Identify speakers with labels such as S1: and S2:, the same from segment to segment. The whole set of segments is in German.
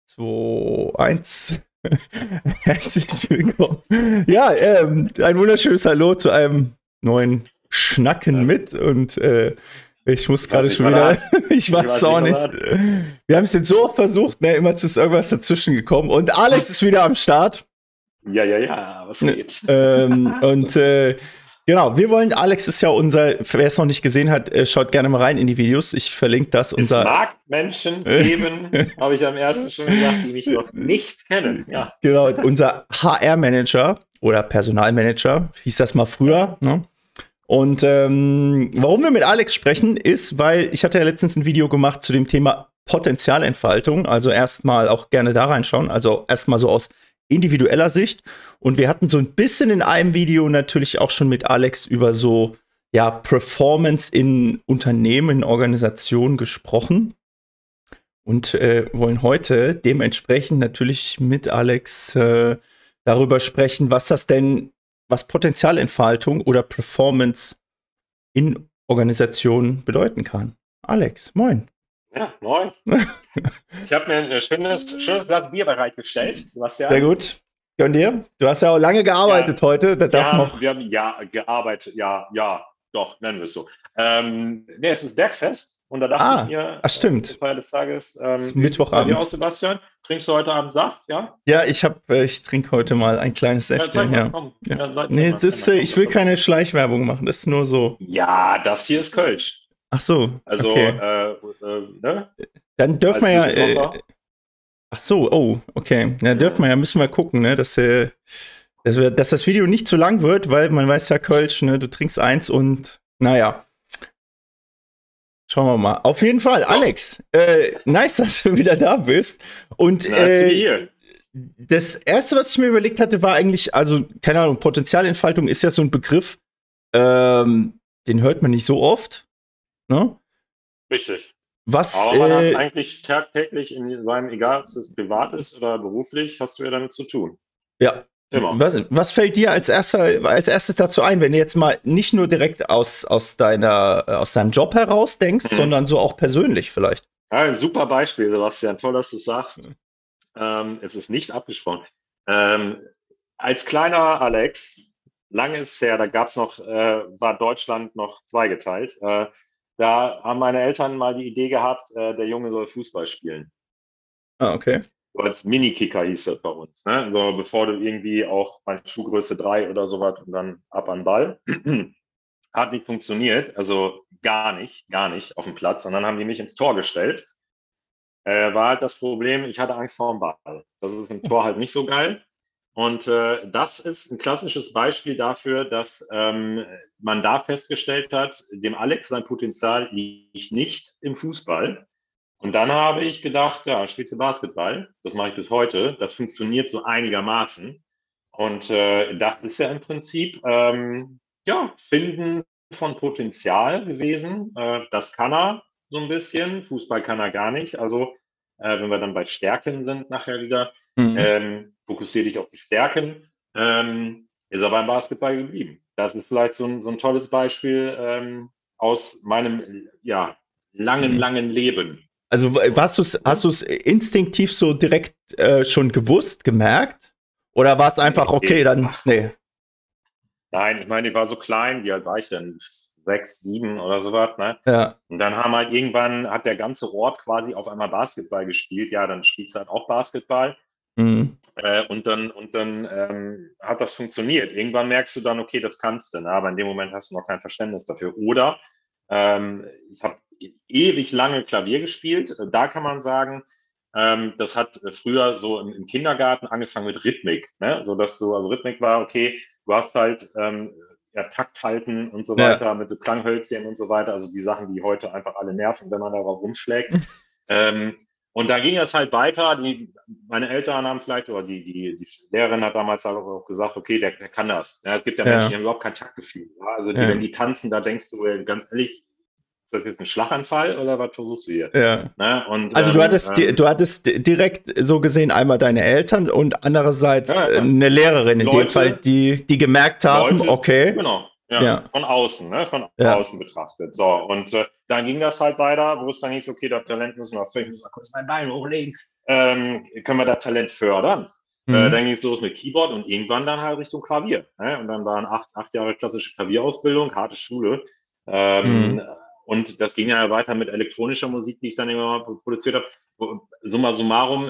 S1: 2, 1. Herzlich willkommen. Ja, ein wunderschönes Hallo zu einem neuen Schnacken mit und ich muss gerade schon wieder, ich weiß es auch nicht. Wir haben es jetzt so oft versucht, ne, immer ist irgendwas dazwischen gekommen und Alex ist wieder am Start.
S2: Ja, was geht?
S1: Genau, wir wollen, Alex ist ja unser, wer es noch nicht gesehen hat, schaut gerne mal rein in die Videos, ich verlinke das.
S2: Es mag Menschen geben, habe ich am ersten schon gesagt, die mich noch nicht kennen. Ja.
S1: Genau, unser HR-Manager oder Personalmanager, hieß das mal früher, ne? Und warum wir mit Alex sprechen, ist, weil ich hatte ja letztens ein Video gemacht zu dem Thema Potenzialentfaltung, also erstmal auch gerne da reinschauen, also erstmal so aus individueller Sicht. Und wir hatten so ein bisschen in einem Video natürlich auch schon mit Alex über so, ja, Performance in Unternehmen, in Organisationen gesprochen. Und wollen heute dementsprechend natürlich mit Alex darüber sprechen, was Potenzialentfaltung oder Performance in Organisationen bedeuten kann. Alex, moin.
S2: Ja, moin. Ich habe mir ein schönes Glas Bier bereitgestellt, Sebastian.
S1: Sehr gut. Gönn dir. Du hast ja auch lange gearbeitet heute.
S2: Wir haben gearbeitet, doch, nennen wir es so. Es ist Bergfest und da dachte ich mir,
S1: stimmt.
S2: Feier des Tages,
S1: Mittwochabend.
S2: Wie sieht es bei dir aus, Sebastian? Trinkst du heute Abend Saft, ja?
S1: Ja, ich trinke heute mal ein kleines Säftchen.
S2: Ja, komm.
S1: Ja. Nee, ich will keine Schleichwerbung machen, das ist nur so.
S2: Ja, das hier ist Kölsch.
S1: Ach so,
S2: also,
S1: okay.
S2: Ne?
S1: Dann dürfen wir ja. Ach so, oh, okay. Ja, müssen wir gucken, ne, dass das Video nicht zu lang wird, weil man weiß ja, Kölsch, ne, du trinkst eins und naja. Schauen wir mal. Auf jeden Fall, Alex, nice, dass du wieder da bist. Und das Erste, was ich mir überlegt hatte, war eigentlich, also, keine Ahnung, Potenzialentfaltung ist ja so ein Begriff, den hört man nicht so oft. Ne?
S2: Richtig.
S1: Aber
S2: man hat eigentlich tagtäglich in seinem, egal ob es privat ist oder beruflich, hast du ja damit zu tun.
S1: Ja. Immer. Was fällt dir als erstes dazu ein, wenn du jetzt mal nicht nur direkt aus deinem Job heraus denkst, sondern so auch persönlich vielleicht?
S2: Ja, ein super Beispiel, Sebastian. Toll, dass du es sagst. Es ist nicht abgesprochen. Als kleiner Alex, lange ist es her, da gab es noch, war Deutschland noch zweigeteilt. Da haben meine Eltern mal die Idee gehabt, der Junge soll Fußball spielen.
S1: Ah, okay.
S2: So als Mini-Kicker hieß das bei uns. Ne? So, bevor du irgendwie auch bei Schuhgröße 3 oder sowas und dann ab an den Ball. Hat nicht funktioniert, also gar nicht auf dem Platz. Und dann haben die mich ins Tor gestellt. War halt das Problem, ich hatte Angst vor dem Ball. Das ist im Tor halt nicht so geil. Und das ist ein klassisches Beispiel dafür, dass man da festgestellt hat, dem Alex sein Potenzial liegt nicht im Fußball. Und dann habe ich gedacht, ja, spielst du Basketball? Das mache ich bis heute. Das funktioniert so einigermaßen. Und das ist ja im Prinzip, Finden von Potenzial gewesen. Das kann er so ein bisschen. Fußball kann er gar nicht. Also wenn wir dann bei Stärken sind nachher wieder, fokussiere dich auf die Stärken, ist er beim Basketball geblieben. Das ist vielleicht so ein tolles Beispiel aus meinem langen Leben.
S1: Also hast du es instinktiv so direkt schon gemerkt? Oder war es einfach, okay, dann, nee?
S2: Nein, ich meine, ich war so klein, wie alt war ich denn? 6, 7 oder sowas, ne?
S1: Ja.
S2: Und dann hat der ganze Ort quasi auf einmal Basketball gespielt. Ja, dann spielst du halt auch Basketball. Und dann hat das funktioniert. Irgendwann merkst du dann, okay, das kannst du, ne? Aber in dem Moment hast du noch kein Verständnis dafür. Oder ich habe ewig lange Klavier gespielt. Da kann man sagen, das hat früher so im Kindergarten angefangen mit Rhythmik, ne? So dass also Rhythmik war, okay, du hast halt Takt halten und so weiter mit so Klanghölzchen und so weiter, also die Sachen, die heute einfach alle nerven, wenn man darauf rumschlägt. Und da ging es halt weiter. Meine Eltern haben vielleicht, oder die Lehrerin hat damals auch gesagt, okay, der kann das. Ja, es gibt ja Menschen, die haben überhaupt kein Taktgefühl. Ja, also wenn die tanzen, da denkst du, ganz ehrlich, ist das jetzt ein Schlaganfall oder was versuchst du hier?
S1: Ja.
S2: Ne? Und,
S1: also du hattest direkt so gesehen einmal deine Eltern und andererseits eine Lehrerin in dem Fall, die gemerkt haben, okay.
S2: Genau. Ja, von außen, ne? Von außen betrachtet. So, und dann ging das halt weiter, wo es dann hieß, okay, das Talent müssen wir kurz mein Bein hochlegen. können wir das Talent fördern?
S1: Mhm.
S2: Dann ging es los mit Keyboard und irgendwann dann halt Richtung Klavier. Ne? Und dann waren 8 Jahre klassische Klavierausbildung, harte Schule.
S1: Mhm.
S2: Und das ging ja weiter mit elektronischer Musik, die ich dann immer produziert habe. Summa summarum,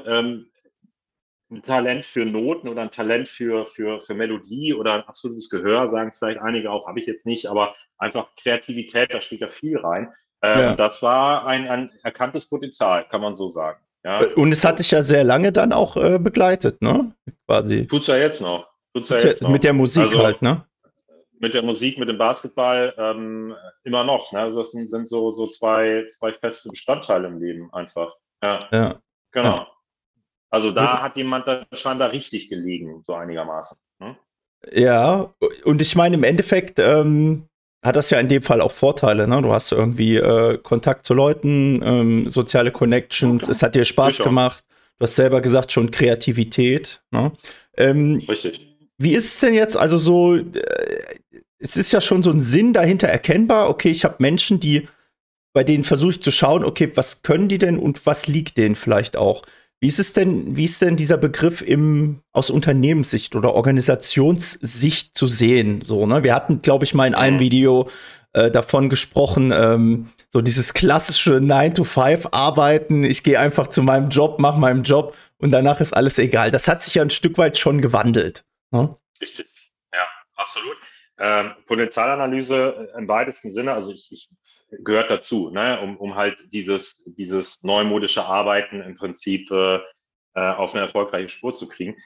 S2: ein Talent für Noten oder ein Talent für Melodie oder ein absolutes Gehör, sagen vielleicht einige auch, habe ich jetzt nicht, aber einfach Kreativität, da steht ja viel rein. Und
S1: Ja.
S2: das war ein erkanntes Potenzial, kann man so sagen. Ja,
S1: Und es hat
S2: so.
S1: dich ja sehr lange dann auch begleitet, ne? Quasi.
S2: Tut's ja jetzt noch. Tut's ja jetzt
S1: Mit der
S2: noch.
S1: Musik
S2: Also
S1: halt, ne?
S2: mit der Musik, mit dem Basketball immer noch. Ne? Also das sind so zwei feste Bestandteile im Leben einfach. Ja,
S1: Ja. Ja.
S2: genau. Also da hat jemand dann scheinbar richtig gelegen, so einigermaßen. Ne?
S1: Ja, und ich meine, im Endeffekt hat das ja in dem Fall auch Vorteile, ne? Du hast irgendwie Kontakt zu Leuten, soziale
S2: Ja,
S1: Connections,
S2: klar.
S1: es hat dir Spaß
S2: Sicher.
S1: gemacht. Du hast selber gesagt, schon Kreativität. Ne? Ähm,
S2: Richtig.
S1: Wie ist es denn jetzt? Also so, es ist ja schon so ein Sinn dahinter erkennbar. Okay, ich habe Menschen, bei denen versuche ich zu schauen, okay, was können die denn und was liegt denen vielleicht auch? Wie ist denn dieser Begriff aus Unternehmenssicht oder Organisationssicht zu sehen? So, ne? Wir hatten, glaube ich, mal in einem
S2: Mhm.
S1: Video davon gesprochen, so dieses klassische 9 to 5 Arbeiten, ich gehe einfach zu meinem Job, mache meinen Job und danach ist alles egal. Das hat sich ja ein Stück weit schon gewandelt. Ne?
S2: Richtig. Ja, absolut. Potenzialanalyse im weitesten Sinne, also ich gehört dazu, ne, um halt dieses neumodische Arbeiten im Prinzip auf eine erfolgreiche Spur zu kriegen.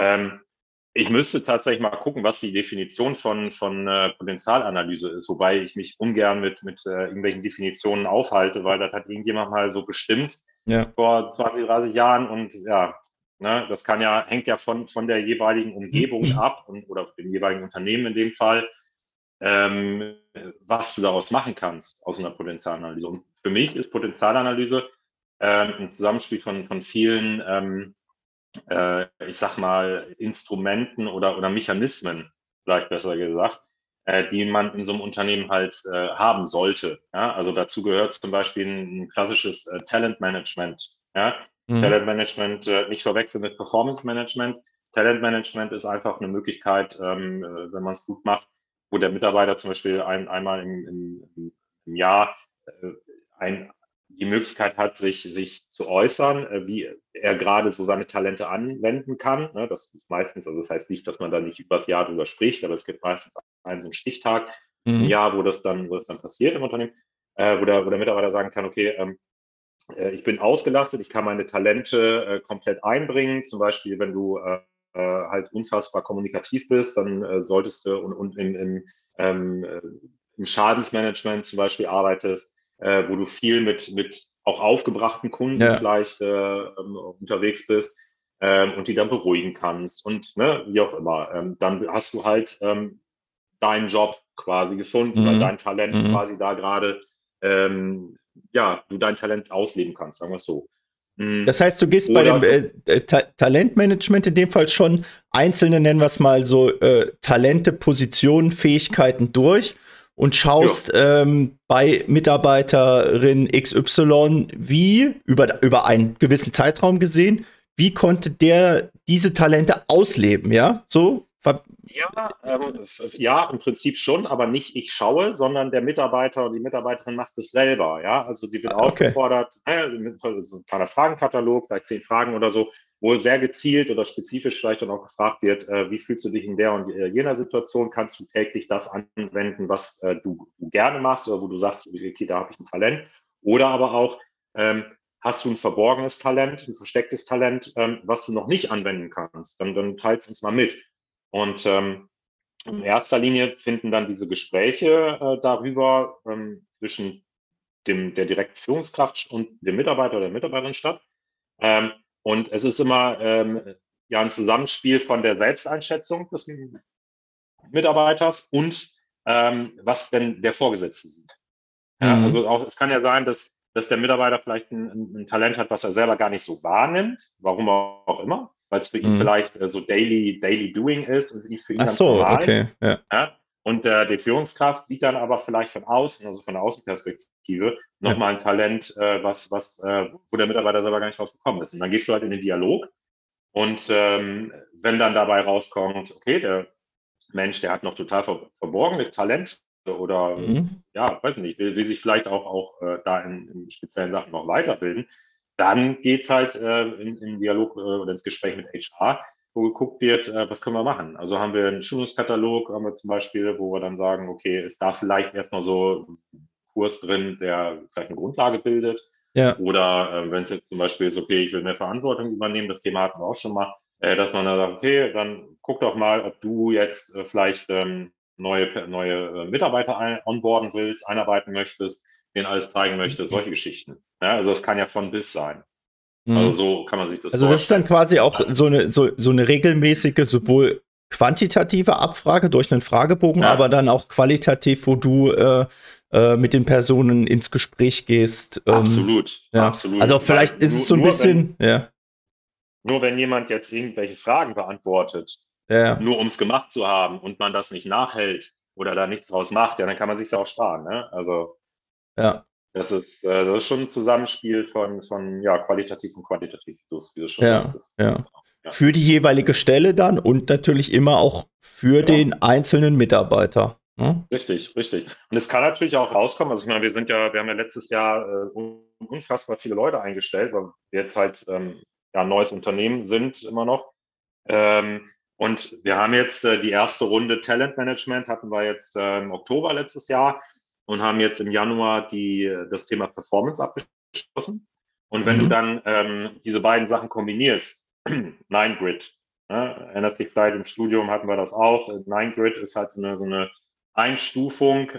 S2: Ich müsste tatsächlich mal gucken, was die Definition von Potenzialanalyse ist, wobei ich mich ungern mit irgendwelchen Definitionen aufhalte, weil das hat irgendjemand mal so bestimmt
S1: Ja.
S2: vor 20, 30 Jahren und ja, ne, das hängt ja von der jeweiligen Umgebung ab oder dem jeweiligen Unternehmen in dem Fall, was du daraus machen kannst aus einer Potenzialanalyse. Und für mich ist Potenzialanalyse ein Zusammenspiel von vielen ich sag mal, Instrumenten oder Mechanismen, vielleicht besser gesagt, die man in so einem Unternehmen halt haben sollte. Ja? Also dazu gehört zum Beispiel ein klassisches Talentmanagement. Ja?
S1: Mhm.
S2: Talentmanagement nicht verwechseln mit Performance Management. Talentmanagement ist einfach eine Möglichkeit, wenn man es gut macht, wo der Mitarbeiter zum Beispiel einmal im Jahr äh, ein, die Möglichkeit hat, sich zu äußern, wie er gerade so seine Talente anwenden kann. Ne? Das ist meistens, also das heißt nicht, dass man da nicht übers Jahr drüber spricht, aber es gibt meistens einen so einen Stichtag im
S1: Mhm.
S2: Jahr, wo das dann passiert im Unternehmen, wo der Mitarbeiter sagen kann, okay, ich bin ausgelastet, ich kann meine Talente komplett einbringen. Zum Beispiel, wenn du halt unfassbar kommunikativ bist, dann solltest du und im Schadensmanagement zum Beispiel arbeitest, wo du viel mit auch aufgebrachten Kunden
S1: Ja.
S2: vielleicht unterwegs bist und die dann beruhigen kannst und ne, wie auch immer. Dann hast du halt deinen Job quasi gefunden, weil
S1: Mhm.
S2: dein Talent
S1: Mhm.
S2: quasi da gerade ja, du dein Talent ausleben kannst, sagen wir es so.
S1: Das heißt, du gehst bei dem
S2: Oder du,
S1: Talentmanagement in dem Fall schon einzelne, nennen wir es mal so, Talente, Positionen, Fähigkeiten durch und
S2: ja,
S1: schaust bei Mitarbeiterin XY, wie über einen gewissen Zeitraum gesehen, wie konnte der diese Talente ausleben, ja? So?
S2: ja, im Prinzip schon, aber nicht ich schaue, sondern der Mitarbeiter und die Mitarbeiterin macht es selber. Ja, also die wird
S1: Okay.
S2: aufgefordert, mit so ein kleiner Fragenkatalog, vielleicht 10 Fragen oder so, wo sehr gezielt oder spezifisch vielleicht dann auch gefragt wird, wie fühlst du dich in der und jener Situation? Kannst du täglich das anwenden, was du gerne machst oder wo du sagst, okay, da habe ich ein Talent? Oder aber auch, hast du ein verborgenes Talent, ein verstecktes Talent, was du noch nicht anwenden kannst? Dann teilst uns mal mit. Und in erster Linie finden dann diese Gespräche darüber zwischen der direkten Führungskraft und dem Mitarbeiter oder der Mitarbeiterin statt. Und es ist immer ja ein Zusammenspiel von der Selbsteinschätzung des Mitarbeiters und was denn der Vorgesetzte sieht. Ja,
S1: Mhm.
S2: also auch, es kann ja sein, dass der Mitarbeiter vielleicht ein Talent hat, was er selber gar nicht so wahrnimmt, warum auch immer, weil es für ihn
S1: Mhm.
S2: vielleicht so Daily Doing ist und für ihn
S1: Ach
S2: ganz
S1: so,
S2: normal.
S1: okay, ja.
S2: Ja? Und die Führungskraft sieht dann aber vielleicht von außen, also von der Außenperspektive, nochmal ein Talent, wo der Mitarbeiter selber gar nicht drauf gekommen ist. Und dann gehst du halt in den Dialog und wenn dann dabei rauskommt, okay, der Mensch, der hat noch total verborgene Talente oder ja, weiß nicht, will sich vielleicht auch da in speziellen Sachen noch weiterbilden, dann geht's halt in Dialog oder ins Gespräch mit HR, wo geguckt wird, was können wir machen. Also haben wir einen Schulungskatalog, haben wir zum Beispiel, wo wir dann sagen, okay, ist da vielleicht erstmal so ein Kurs drin, der vielleicht eine Grundlage bildet.
S1: Ja.
S2: Oder wenn es jetzt zum Beispiel ist, okay, ich will mehr Verantwortung übernehmen, das Thema hatten wir auch schon mal, dass man dann sagt, okay, dann guck doch mal, ob du jetzt vielleicht neue Mitarbeiter onboarden willst, einarbeiten möchtest, denen alles zeigen möchtest, solche Geschichten. Ja, also das kann ja von bis sein. Also so kann man sich das
S1: Also das ist dann
S2: vorstellen.
S1: quasi auch so eine regelmäßige, sowohl quantitative Abfrage durch einen Fragebogen,
S2: Ja.
S1: aber dann auch qualitativ, wo du mit den Personen ins Gespräch gehst.
S2: Absolut,
S1: Ja.
S2: absolut.
S1: Also vielleicht
S2: Weil
S1: ist es so ein bisschen,
S2: nur wenn jemand jetzt irgendwelche Fragen beantwortet,
S1: ja,
S2: nur um es gemacht zu haben und man das nicht nachhält oder da nichts draus macht, ja, dann kann man sich auch sparen. Ne? Also
S1: ja,
S2: das ist schon ein Zusammenspiel von ja, qualitativ und quantitativ, wie du schon
S1: ja,
S2: sagtest.
S1: ja.
S2: Ja.
S1: Für die jeweilige Stelle dann und natürlich immer auch für
S2: Genau.
S1: den einzelnen Mitarbeiter. Ne?
S2: Richtig, richtig. Und es kann natürlich auch rauskommen, also ich meine, wir haben ja letztes Jahr unfassbar viele Leute eingestellt, weil wir jetzt halt ja, ein neues Unternehmen sind immer noch. Und wir haben jetzt die erste Runde Talentmanagement hatten wir jetzt im Oktober letztes Jahr und haben jetzt im Januar das Thema Performance abgeschlossen. Und wenn du dann diese beiden Sachen kombinierst, Nine Grid, ne, erinnerst dich vielleicht, im Studium hatten wir das auch. Nine Grid ist halt so eine Einstufung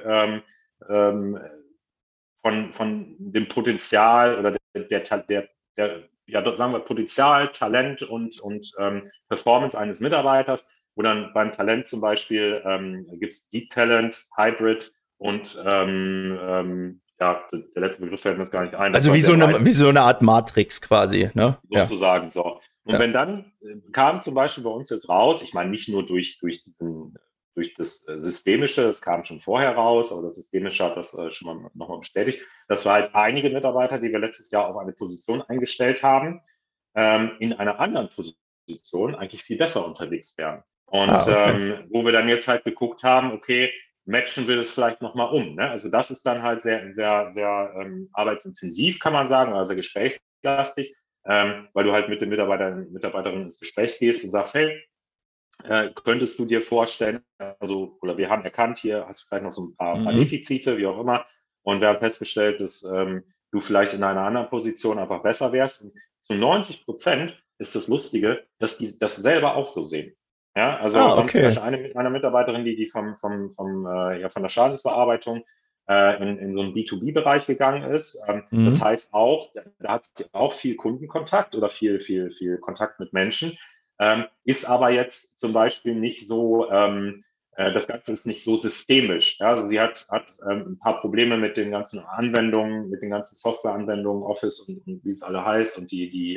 S2: von dem Potenzial oder der ja, sagen wir, Potenzial, Talent und Performance eines Mitarbeiters, wo dann beim Talent zum Beispiel gibt es Deep Talent, Hybrid und ja, der letzte Begriff fällt mir jetzt gar nicht ein.
S1: Also wie so eine Art Matrix quasi, ne?
S2: Sozusagen,
S1: ja.
S2: so. Und wenn dann kam zum Beispiel bei uns jetzt raus, ich meine nicht nur durch das Systemische, das kam schon vorher raus, aber das Systemische hat das schon mal nochmal bestätigt, dass wir halt einige Mitarbeiter, die wir letztes Jahr auf eine Position eingestellt haben, in einer anderen Position eigentlich viel besser unterwegs wären. Und
S1: Okay.
S2: wo wir dann jetzt halt geguckt haben, okay, matchen wir das vielleicht nochmal um. Ne? Also das ist dann halt sehr, sehr, sehr arbeitsintensiv, kann man sagen, also gesprächslastig, weil du halt mit den Mitarbeiterinnen ins Gespräch gehst und sagst, hey, könntest du dir vorstellen, also, oder wir haben erkannt, hier hast du vielleicht noch so ein paar Defizite, wie auch immer, und wir haben festgestellt, dass du vielleicht in einer anderen Position einfach besser wärst. Und zu 90% ist das Lustige, dass die das selber auch so sehen. Ja, also wir haben zum Beispiel eine Mitarbeiterin, die von der Schadensbearbeitung in so einen B2B-Bereich gegangen ist. Das heißt auch, da hat sie auch viel Kundenkontakt oder viel Kontakt mit Menschen. Ist aber jetzt zum Beispiel nicht so, das Ganze ist nicht so systemisch. Ja? Also sie hat ein paar Probleme mit den ganzen Anwendungen, mit den ganzen Softwareanwendungen, Office und wie es alle heißt und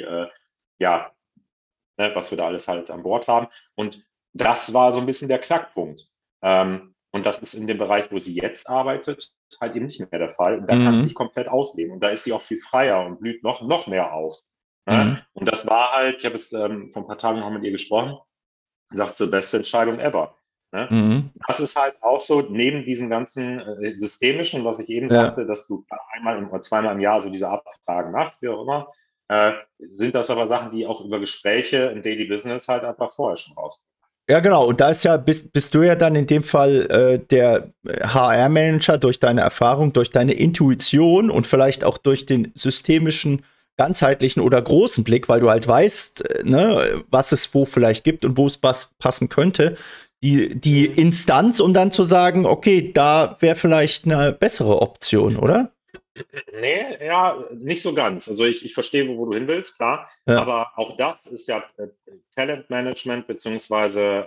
S2: ja, ne, was wir da alles halt an Bord haben. Und das war so ein bisschen der Knackpunkt. Und das ist in dem Bereich, wo sie jetzt arbeitet, halt eben nicht mehr der Fall. Und da kann sie sich komplett ausleben. Und da ist sie auch viel freier und blüht noch mehr auf. Ne? Und das war halt, ich habe es vor ein paar Tagen noch mit ihr gesprochen, sagt so, beste Entscheidung ever. Ne? Das ist halt auch so, neben diesem ganzen Systemischen, was ich eben sagte, dass du einmal oder zweimal im Jahr so diese Abfragen machst, wie auch immer, sind das aber Sachen, die auch über Gespräche im Daily Business halt einfach vorher schon rauskommen.
S1: Ja, genau. Und da bist du ja dann in dem Fall der HR-Manager durch deine Erfahrung, durch deine Intuition und vielleicht auch durch den systemischen, ganzheitlichen oder großen Blick, weil du halt weißt, ne, was es wo vielleicht gibt und wo es passen könnte. Die Instanz, um dann zu sagen, okay, da wäre vielleicht eine bessere Option, oder?
S2: Nee, ja, nicht so ganz. Also ich verstehe, wo du hin willst, klar.
S1: Ja.
S2: Aber auch das ist ja Talentmanagement beziehungsweise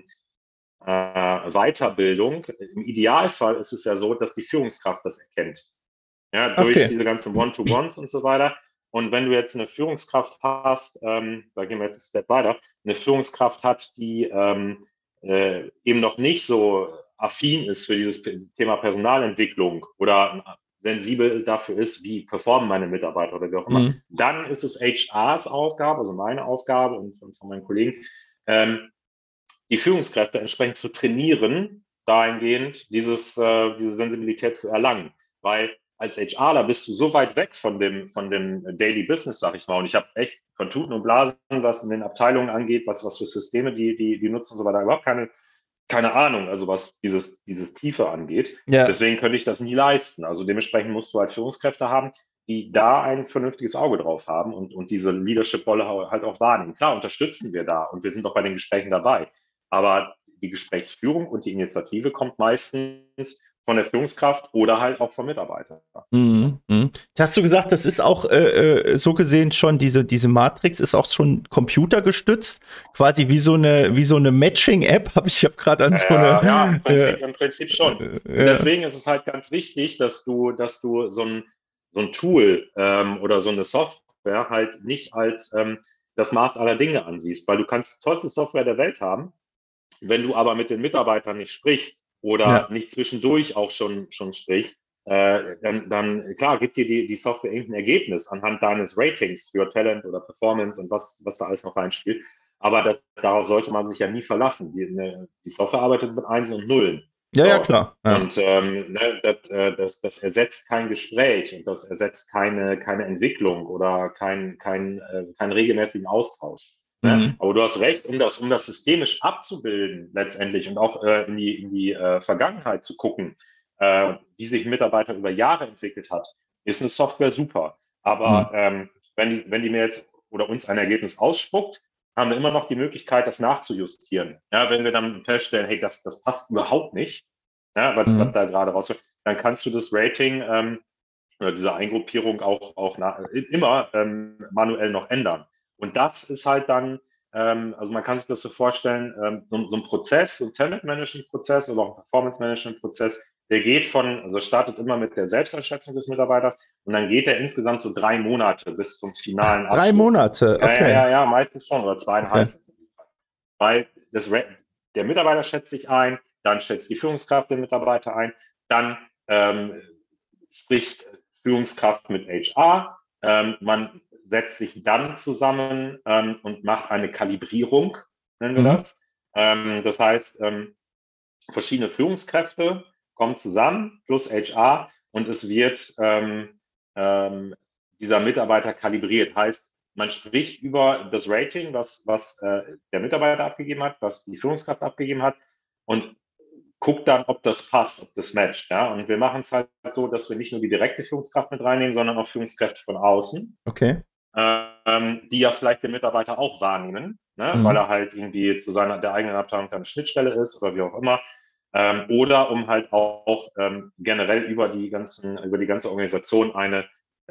S2: Weiterbildung. Im Idealfall ist es ja so, dass die Führungskraft das erkennt. Ja, durch diese ganzen One-to-Ones und so weiter. Und wenn du jetzt eine Führungskraft hast, da gehen wir jetzt einen Step weiter, eine Führungskraft hat, die eben noch nicht so affin ist für dieses Thema Personalentwicklung oder sensibel dafür ist, wie performen meine Mitarbeiter oder wie auch immer, dann ist es HRs Aufgabe, also meine Aufgabe und von meinen Kollegen, die Führungskräfte entsprechend zu trainieren, dahingehend diese Sensibilität zu erlangen. Weil als HRler bist du so weit weg von dem Daily Business, sag ich mal. Und ich habe echt von Tuten und Blasen, was in den Abteilungen angeht, was für Systeme die nutzen und so weiter, überhaupt keine Ahnung, also was dieses Tiefe angeht. Ja. Deswegen könnte ich das nie leisten. Also dementsprechend musst du halt Führungskräfte haben, die da ein vernünftiges Auge drauf haben und diese Leadership-Rolle halt auch wahrnehmen. Klar, unterstützen wir da und wir sind auch bei den Gesprächen dabei. Aber die Gesprächsführung und die Initiative kommt meistens von der Führungskraft oder halt auch vom Mitarbeiter.
S1: Jetzt hast du gesagt, das ist auch so gesehen schon, diese Matrix ist auch schon computergestützt, quasi wie so eine Matching-App, habe ich gerade an so eine...
S2: Ja, im Prinzip schon. Deswegen ist es halt ganz wichtig, dass du so ein Tool oder so eine Software halt nicht als das Maß aller Dinge ansiehst, weil du kannst die tollste Software der Welt haben, wenn du aber mit den Mitarbeitern nicht sprichst oder nicht zwischendurch auch schon sprichst, dann klar, gibt dir die Software irgendein Ergebnis anhand deines Ratings für Talent oder Performance und was da alles noch reinspielt. Aber darauf sollte man sich ja nie verlassen. Die Software arbeitet mit Einsen und Nullen.
S1: Ja, klar. Ja.
S2: Und das ersetzt kein Gespräch und das ersetzt keine Entwicklung oder keinen regelmäßigen Austausch. Aber du hast recht, um das systemisch abzubilden letztendlich und auch in die Vergangenheit zu gucken, wie sich ein Mitarbeiter über Jahre entwickelt hat, ist eine Software super. Aber wenn die mir jetzt oder uns ein Ergebnis ausspuckt, haben wir immer noch die Möglichkeit, das nachzujustieren. Ja, wenn wir dann feststellen, hey, das passt überhaupt nicht, ja, was da gerade rauskommt, dann kannst du das Rating oder diese Eingruppierung auch immer manuell noch ändern. Und das ist halt dann, also man kann sich das so vorstellen, so ein Prozess, so ein Talent-Management-Prozess oder auch ein Performance-Management-Prozess, der geht also startet immer mit der Selbsteinschätzung des Mitarbeiters und dann geht er insgesamt so 3 Monate bis zum finalen Abschluss.
S1: 3 Monate, okay.
S2: Ja, meistens schon, oder 2,5. Okay. Weil der Mitarbeiter schätzt sich ein, dann schätzt die Führungskraft den Mitarbeiter ein, dann spricht Führungskraft mit HR, man setzt sich dann zusammen und macht eine Kalibrierung, nennen wir das. Das heißt, verschiedene Führungskräfte kommen zusammen, plus HR, und es wird dieser Mitarbeiter kalibriert. Heißt, man spricht über das Rating, was der Mitarbeiter abgegeben hat, was die Führungskraft abgegeben hat, und guckt dann, ob das passt, ob das matcht. Ja? Und wir machen es halt so, dass wir nicht nur die direkte Führungskraft mit reinnehmen, sondern auch Führungskräfte von außen.
S1: Okay.
S2: Die ja vielleicht den Mitarbeiter auch wahrnehmen, ne? Weil er halt irgendwie zu der eigenen Abteilung eine Schnittstelle ist oder wie auch immer. Oder um halt auch generell über die ganze Organisation eine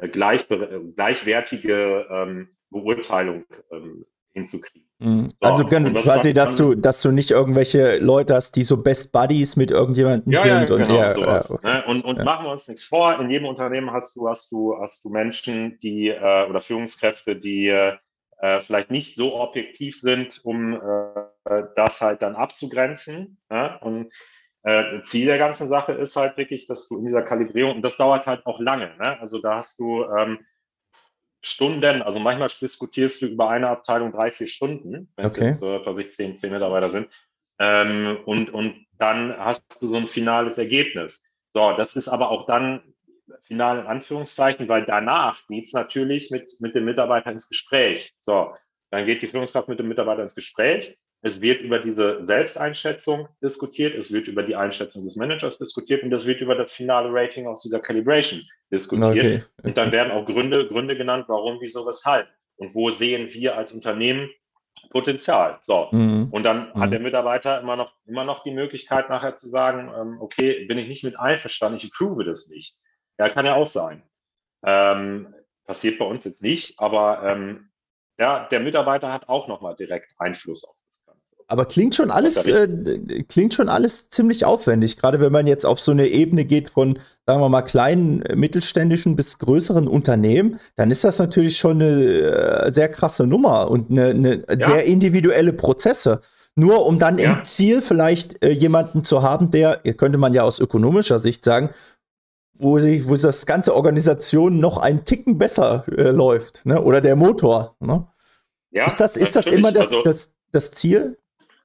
S2: gleichwertige Beurteilung hinzukriegen.
S1: Also quasi, dass du nicht irgendwelche Leute hast, die so Best Buddies mit irgendjemandem sind.
S2: Ja, genau, sowas. Okay. Ne? Und machen wir uns nichts vor, in jedem Unternehmen hast du Menschen, die oder Führungskräfte, die vielleicht nicht so objektiv sind, um das halt dann abzugrenzen. Ja? Und Ziel der ganzen Sache ist halt wirklich, dass du in dieser Kalibrierung, und das dauert halt auch lange, ne? Also da hast du Stunden, also manchmal diskutierst du über eine Abteilung 3-4 Stunden, wenn es jetzt 10 Mitarbeiter sind, und dann hast du so ein finales Ergebnis. So, das ist aber auch dann final in Anführungszeichen, weil danach geht es natürlich mit dem Mitarbeiter ins Gespräch. So, dann geht die Führungskraft mit dem Mitarbeiter ins Gespräch. Es wird über diese Selbsteinschätzung diskutiert, es wird über die Einschätzung des Managers diskutiert und es wird über das finale Rating aus dieser Calibration diskutiert. Okay. Und dann werden auch Gründe genannt, warum, wieso, weshalb. Und wo sehen wir als Unternehmen Potenzial. So. Und dann hat der Mitarbeiter immer noch die Möglichkeit, nachher zu sagen, okay, bin ich nicht mit einverstanden, ich approve das nicht. Ja, kann ja auch sein. Passiert bei uns jetzt nicht, aber der Mitarbeiter hat auch nochmal direkt Einfluss auf.
S1: Aber klingt schon alles ziemlich aufwendig, gerade wenn man jetzt auf so eine Ebene geht von, sagen wir mal, kleinen mittelständischen bis größeren Unternehmen, dann ist das natürlich schon eine sehr krasse Nummer und eine sehr individuelle Prozesse. Nur um dann im Ziel vielleicht jemanden zu haben, der, könnte man ja aus ökonomischer Sicht sagen, wo das ganze Organisation noch einen Ticken besser läuft, ne? Oder der Motor. Ne?
S2: Ja,
S1: ist das immer das Ziel?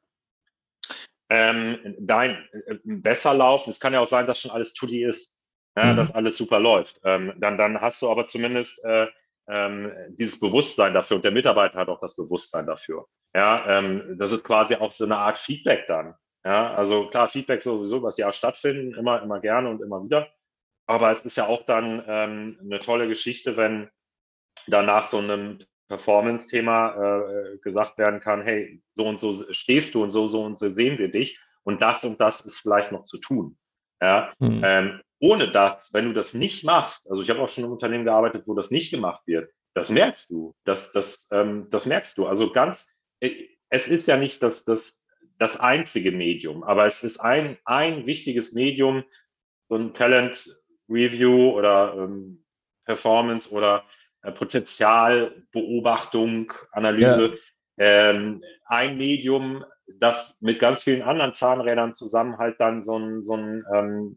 S2: Besser laufen. Es kann ja auch sein, dass schon alles tutti ist, dass alles super läuft. Dann hast du aber zumindest dieses Bewusstsein dafür und der Mitarbeiter hat auch das Bewusstsein dafür. Ja, das ist quasi auch so eine Art Feedback dann. Ja, also klar, Feedback sowieso, was ja stattfinden, immer gerne und immer wieder. Aber es ist ja auch dann eine tolle Geschichte, wenn danach so einem Performance-Thema gesagt werden kann, hey, so und so stehst du und so sehen wir dich und das ist vielleicht noch zu tun. Ja? Ohne das, wenn du das nicht machst, also ich habe auch schon in einem Unternehmen gearbeitet, wo das nicht gemacht wird, das merkst du. Das merkst du. Also es ist ja nicht das einzige Medium, aber es ist ein wichtiges Medium, so ein Talent Review oder Performance oder Potenzialbeobachtung, Analyse, ein Medium, das mit ganz vielen anderen Zahnrädern zusammen halt dann so eine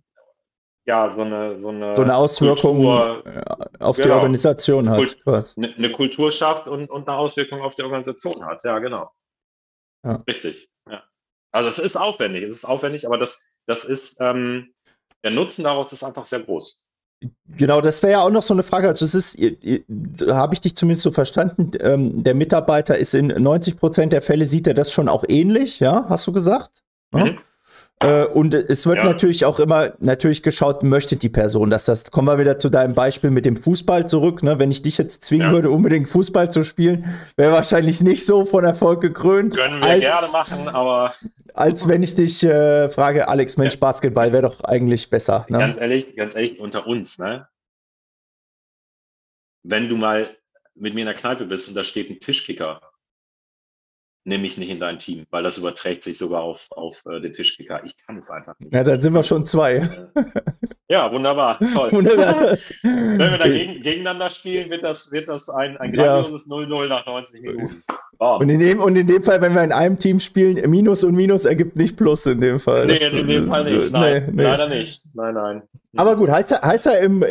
S1: Auswirkung
S2: Kultur,
S1: auf die Organisation hat.
S2: Eine Kultur schafft und eine Auswirkung auf die Organisation hat. Ja, genau. Ja. Richtig. Ja. Also es ist aufwendig, aber das ist der Nutzen daraus ist einfach sehr groß.
S1: Genau, das wäre ja auch noch so eine Frage. Also habe ich dich zumindest so verstanden, der Mitarbeiter ist in 90% der Fälle, sieht er das schon auch ähnlich, ja, hast du gesagt? Ja? Und es wird natürlich auch immer geschaut, möchte die Person das. Kommen wir wieder zu deinem Beispiel mit dem Fußball zurück. Ne? Wenn ich dich jetzt zwingen würde, unbedingt Fußball zu spielen, wäre wahrscheinlich nicht so von Erfolg gekrönt.
S2: Können wir gerne machen, aber
S1: als wenn ich dich frage, Alex, Mensch, Basketball wäre doch eigentlich besser. Ne?
S2: Ganz ehrlich, unter uns, ne? Wenn du mal mit mir in der Kneipe bist und da steht ein Tischkicker, nimm mich nicht in dein Team, weil das überträgt sich sogar auf den Tischkicker. Ich kann es einfach nicht.
S1: Ja, dann sind wir schon zwei.
S2: Ja, wunderbar, toll. Wunderbar. Wenn wir da gegeneinander spielen, wird das ein grandioses 0-0 nach 90 Minuten.
S1: Oh. Und in dem Fall, wenn wir in einem Team spielen, Minus und Minus ergibt nicht Plus in dem Fall.
S2: Nee, in dem Fall nicht. Nein, leider nicht. Nein.
S1: Aber gut, heißt ja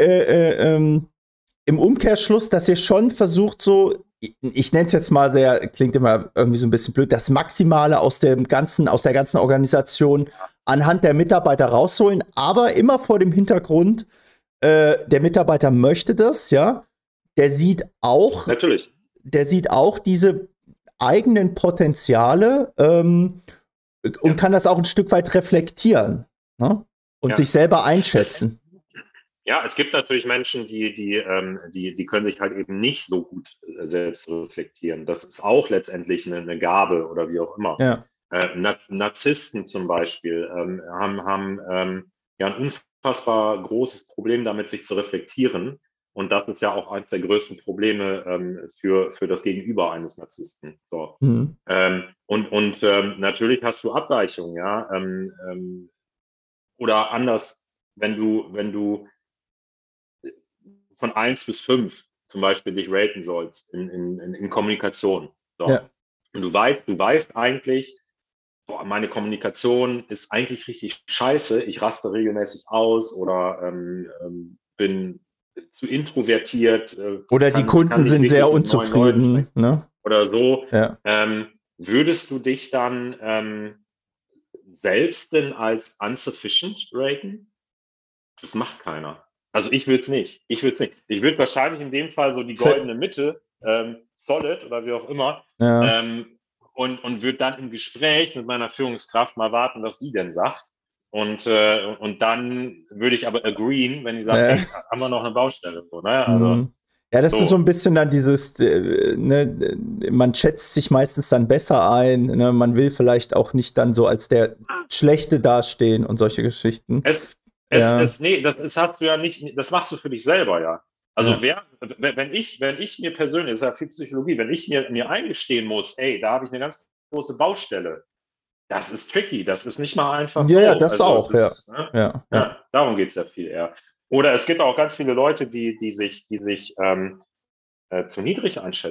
S1: im Umkehrschluss, dass ihr schon versucht, so, ich nenne es jetzt mal klingt immer irgendwie so ein bisschen blöd, das Maximale aus der ganzen Organisation anhand der Mitarbeiter rausholen, aber immer vor dem Hintergrund, der Mitarbeiter möchte das, ja. Der sieht auch diese eigenen Potenziale und kann das auch ein Stück weit reflektieren, ne? Und sich selber einschätzen.
S2: Es gibt natürlich Menschen, die können sich halt eben nicht so gut selbst reflektieren. Das ist auch letztendlich eine Gabe oder wie auch immer.
S1: Ja.
S2: Narzissten zum Beispiel haben ein unfassbar großes Problem damit, sich zu reflektieren. Und das ist ja auch eines der größten Probleme für das Gegenüber eines Narzissten. So. Natürlich hast du Abweichungen, ja. Oder anders, wenn du von 1 bis 5 zum Beispiel dich raten sollst in Kommunikation. So. Ja. Und du weißt eigentlich, meine Kommunikation ist eigentlich richtig scheiße, ich raste regelmäßig aus oder bin zu introvertiert.
S1: Oder die Kunden sind sehr unzufrieden. Ne?
S2: Oder so. Ja. Würdest du dich dann selbst denn als unsufficient raten? Das macht keiner. Also ich würde es nicht. Ich würde wahrscheinlich in dem Fall so die goldene Mitte, solid oder wie auch immer, und würde dann im Gespräch mit meiner Führungskraft mal warten, was die denn sagt. Und dann würde ich aber agreeen, wenn die sagt, hey, haben wir noch eine Baustelle. So, ne? Also,
S1: ja, das ist so ein bisschen dann dieses, man schätzt sich meistens dann besser ein, ne? Man will vielleicht auch nicht dann so als der Schlechte dastehen und solche Geschichten.
S2: Das hast du ja nicht, das machst du für dich selber, ja. Also wenn ich mir persönlich, das ist ja viel Psychologie, wenn ich mir eingestehen muss, ey, da habe ich eine ganz große Baustelle, das ist tricky, das ist nicht mal einfach so.
S1: Ja, das auch,
S2: darum geht es ja viel eher. Oder es gibt auch ganz viele Leute, die sich zu niedrig einschätzen.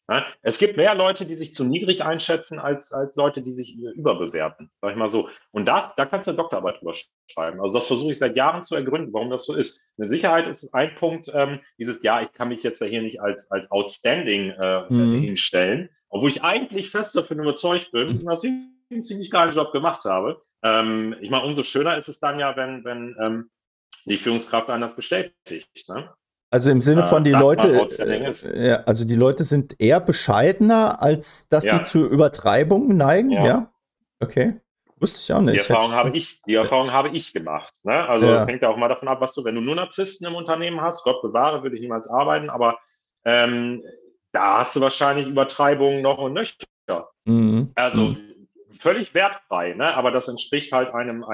S2: Ja? Es gibt mehr Leute, die sich zu niedrig einschätzen, als Leute, die sich überbewerten, sag ich mal so. Und da kannst du eine Doktorarbeit drüber schreiben. Also das versuche ich seit Jahren zu ergründen, warum das so ist. Eine Sicherheit ist ein Punkt, ja, ich kann mich jetzt ja hier nicht als outstanding
S1: Mhm.
S2: hinstellen, obwohl ich eigentlich fest davon überzeugt bin, dass ich einen ziemlich geilen Job gemacht habe. Ich meine, umso schöner ist es dann ja, wenn die Führungskraft einen das bestätigt, ne?
S1: Also im Sinne von die
S2: Dass man
S1: Leute,
S2: outstanding ist.
S1: ja, also die Leute sind eher bescheidener, als dass sie
S2: Ja,
S1: zu Übertreibungen neigen,
S2: ja.
S1: ja? Okay. Wusste ich auch
S2: Die
S1: nicht.
S2: Erfahrung habe ich gemacht. Ne? Also es
S1: Ja.
S2: hängt ja auch mal davon ab, wenn du nur Narzissten im Unternehmen hast, Gott bewahre, würde ich niemals arbeiten, aber ähm, da hast du wahrscheinlich Übertreibungen noch und nöcher.
S1: Mhm.
S2: Also
S1: Mhm.
S2: völlig wertfrei, ne? Aber das entspricht halt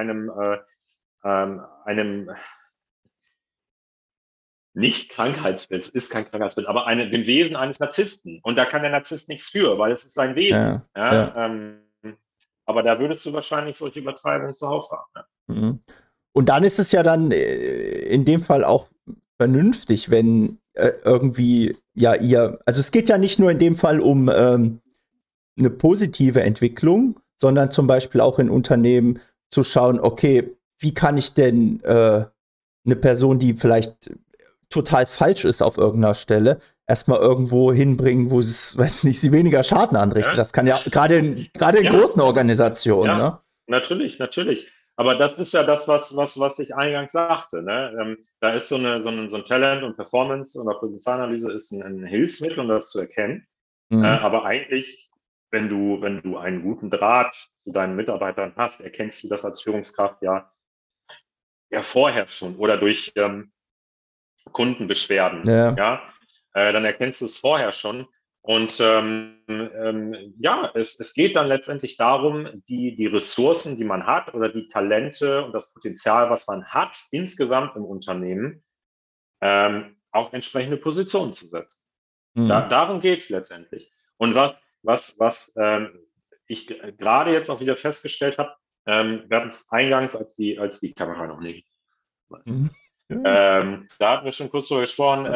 S2: einem nicht Krankheitsbild, es ist kein Krankheitsbild, aber dem Wesen eines Narzissten. Und da kann der Narzisst nichts für, weil es ist sein Wesen.
S1: Ja, ja.
S2: Ja? Aber da würdest du wahrscheinlich solche Übertreibungen zuhauf haben. Ja?
S1: Mhm. Und dann ist es ja dann in dem Fall auch vernünftig, wenn irgendwie, ja, also es geht ja nicht nur in dem Fall um eine positive Entwicklung, sondern zum Beispiel auch in Unternehmen zu schauen, okay, wie kann ich denn eine Person, die vielleicht total falsch ist auf irgendeiner Stelle, erstmal irgendwo hinbringen, wo es, weiß nicht, sie weniger Schaden anrichtet.
S2: Ja?
S1: Das kann ja gerade in
S2: Ja,
S1: großen Organisationen,
S2: ja,
S1: ne?
S2: natürlich, natürlich. Aber das ist ja das, was ich eingangs sagte. Ne? Da ist so ein Talent und Performance oder Potenzialanalyse ist ein Hilfsmittel, um das zu erkennen.
S1: Mhm.
S2: Aber eigentlich, wenn du einen guten Draht zu deinen Mitarbeitern hast, erkennst du das als Führungskraft ja vorher schon oder durch Kundenbeschwerden.
S1: Ja.
S2: Ja, dann erkennst du es vorher schon. Und ja, es geht dann letztendlich darum, die Ressourcen, die man hat oder die Talente und das Potenzial, was man hat, insgesamt im Unternehmen, auf entsprechende Positionen zu setzen.
S1: Mhm.
S2: Darum geht es letztendlich. Und was ich gerade jetzt auch wieder festgestellt habe, wir hatten es eingangs, als die Kamera noch nicht.
S1: Mhm. Ja.
S2: Da hatten wir schon kurz darüber gesprochen,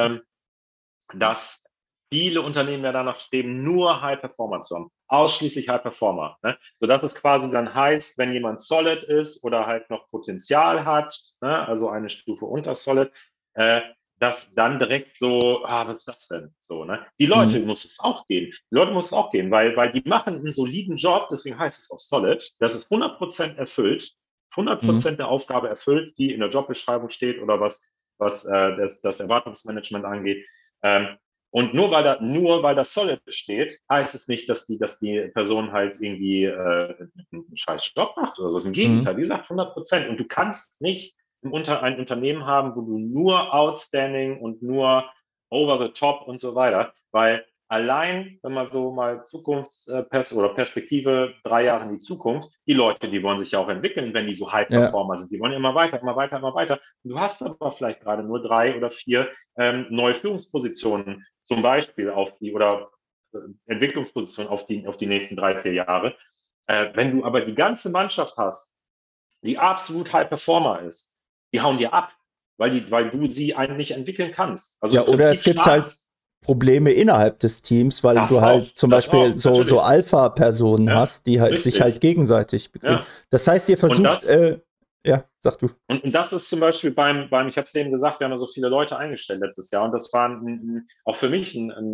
S2: dass viele Unternehmen ja danach streben, nur High Performer zu haben. Ausschließlich High Performer. Ne? Sodass es quasi dann heißt, wenn jemand Solid ist oder halt noch Potenzial hat, ne? Also eine Stufe unter Solid, dass dann direkt so, was ist das denn? So, ne? Die Leute
S1: Mhm.
S2: muss es auch gehen. Die Leute muss es auch gehen, weil die machen einen soliden Job, deswegen heißt es auch Solid. Das ist 100% erfüllt,
S1: Mhm.
S2: 100% der Aufgabe erfüllt, die in der Jobbeschreibung steht oder was das Erwartungsmanagement angeht. Und nur weil das Solid steht, heißt es nicht, dass die Person halt irgendwie einen scheiß Job macht oder so. Im
S1: Mhm.
S2: Gegenteil, wie gesagt, 100%. Und du kannst nicht ein Unternehmen haben, wo du nur outstanding und nur over the top und so weiter, weil allein, wenn man so mal oder Perspektive 3 Jahre in die Zukunft, die Leute, die wollen sich ja auch entwickeln, wenn die so
S1: Ja.
S2: High-Performer sind. Die wollen immer weiter, immer weiter, immer weiter. Und du hast aber vielleicht gerade nur 3 oder 4 neue Führungspositionen, zum Beispiel oder Entwicklungspositionen auf die nächsten 3, 4 Jahre. Wenn du aber die ganze Mannschaft hast, die absolut High Performer ist, die hauen dir ab, weil du sie eigentlich nicht entwickeln kannst. Also
S1: Ja,
S2: im
S1: oder
S2: Prinzip
S1: es gibt halt
S2: schaffst
S1: Probleme innerhalb des Teams, weil du halt zum
S2: das
S1: Beispiel
S2: auch,
S1: so
S2: natürlich.
S1: Alpha-Personen
S2: Ja,
S1: hast, die halt sich halt
S2: richtig.
S1: gegenseitig bekriegen.
S2: Ja.
S1: Das heißt, ihr
S2: Und
S1: versucht,
S2: das,
S1: ja, sag du.
S2: und das ist zum Beispiel ich habe es eben gesagt, wir haben ja so viele Leute eingestellt letztes Jahr und das war auch für mich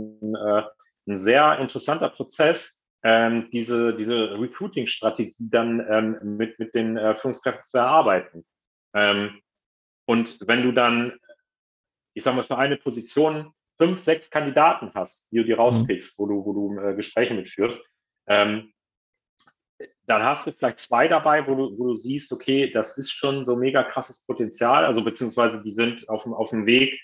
S2: ein sehr interessanter Prozess, diese Recruiting-Strategie dann mit den Führungskräften zu erarbeiten. Ähm, und wenn du dann, ich sage mal, für eine Position 5, 6 Kandidaten hast, die du dir
S1: Mhm.
S2: rauspickst, wo du Gespräche mitführst, ähm, dann hast du vielleicht 2 dabei, wo du siehst, okay, das ist schon so mega krasses Potenzial, also beziehungsweise die sind auf dem Weg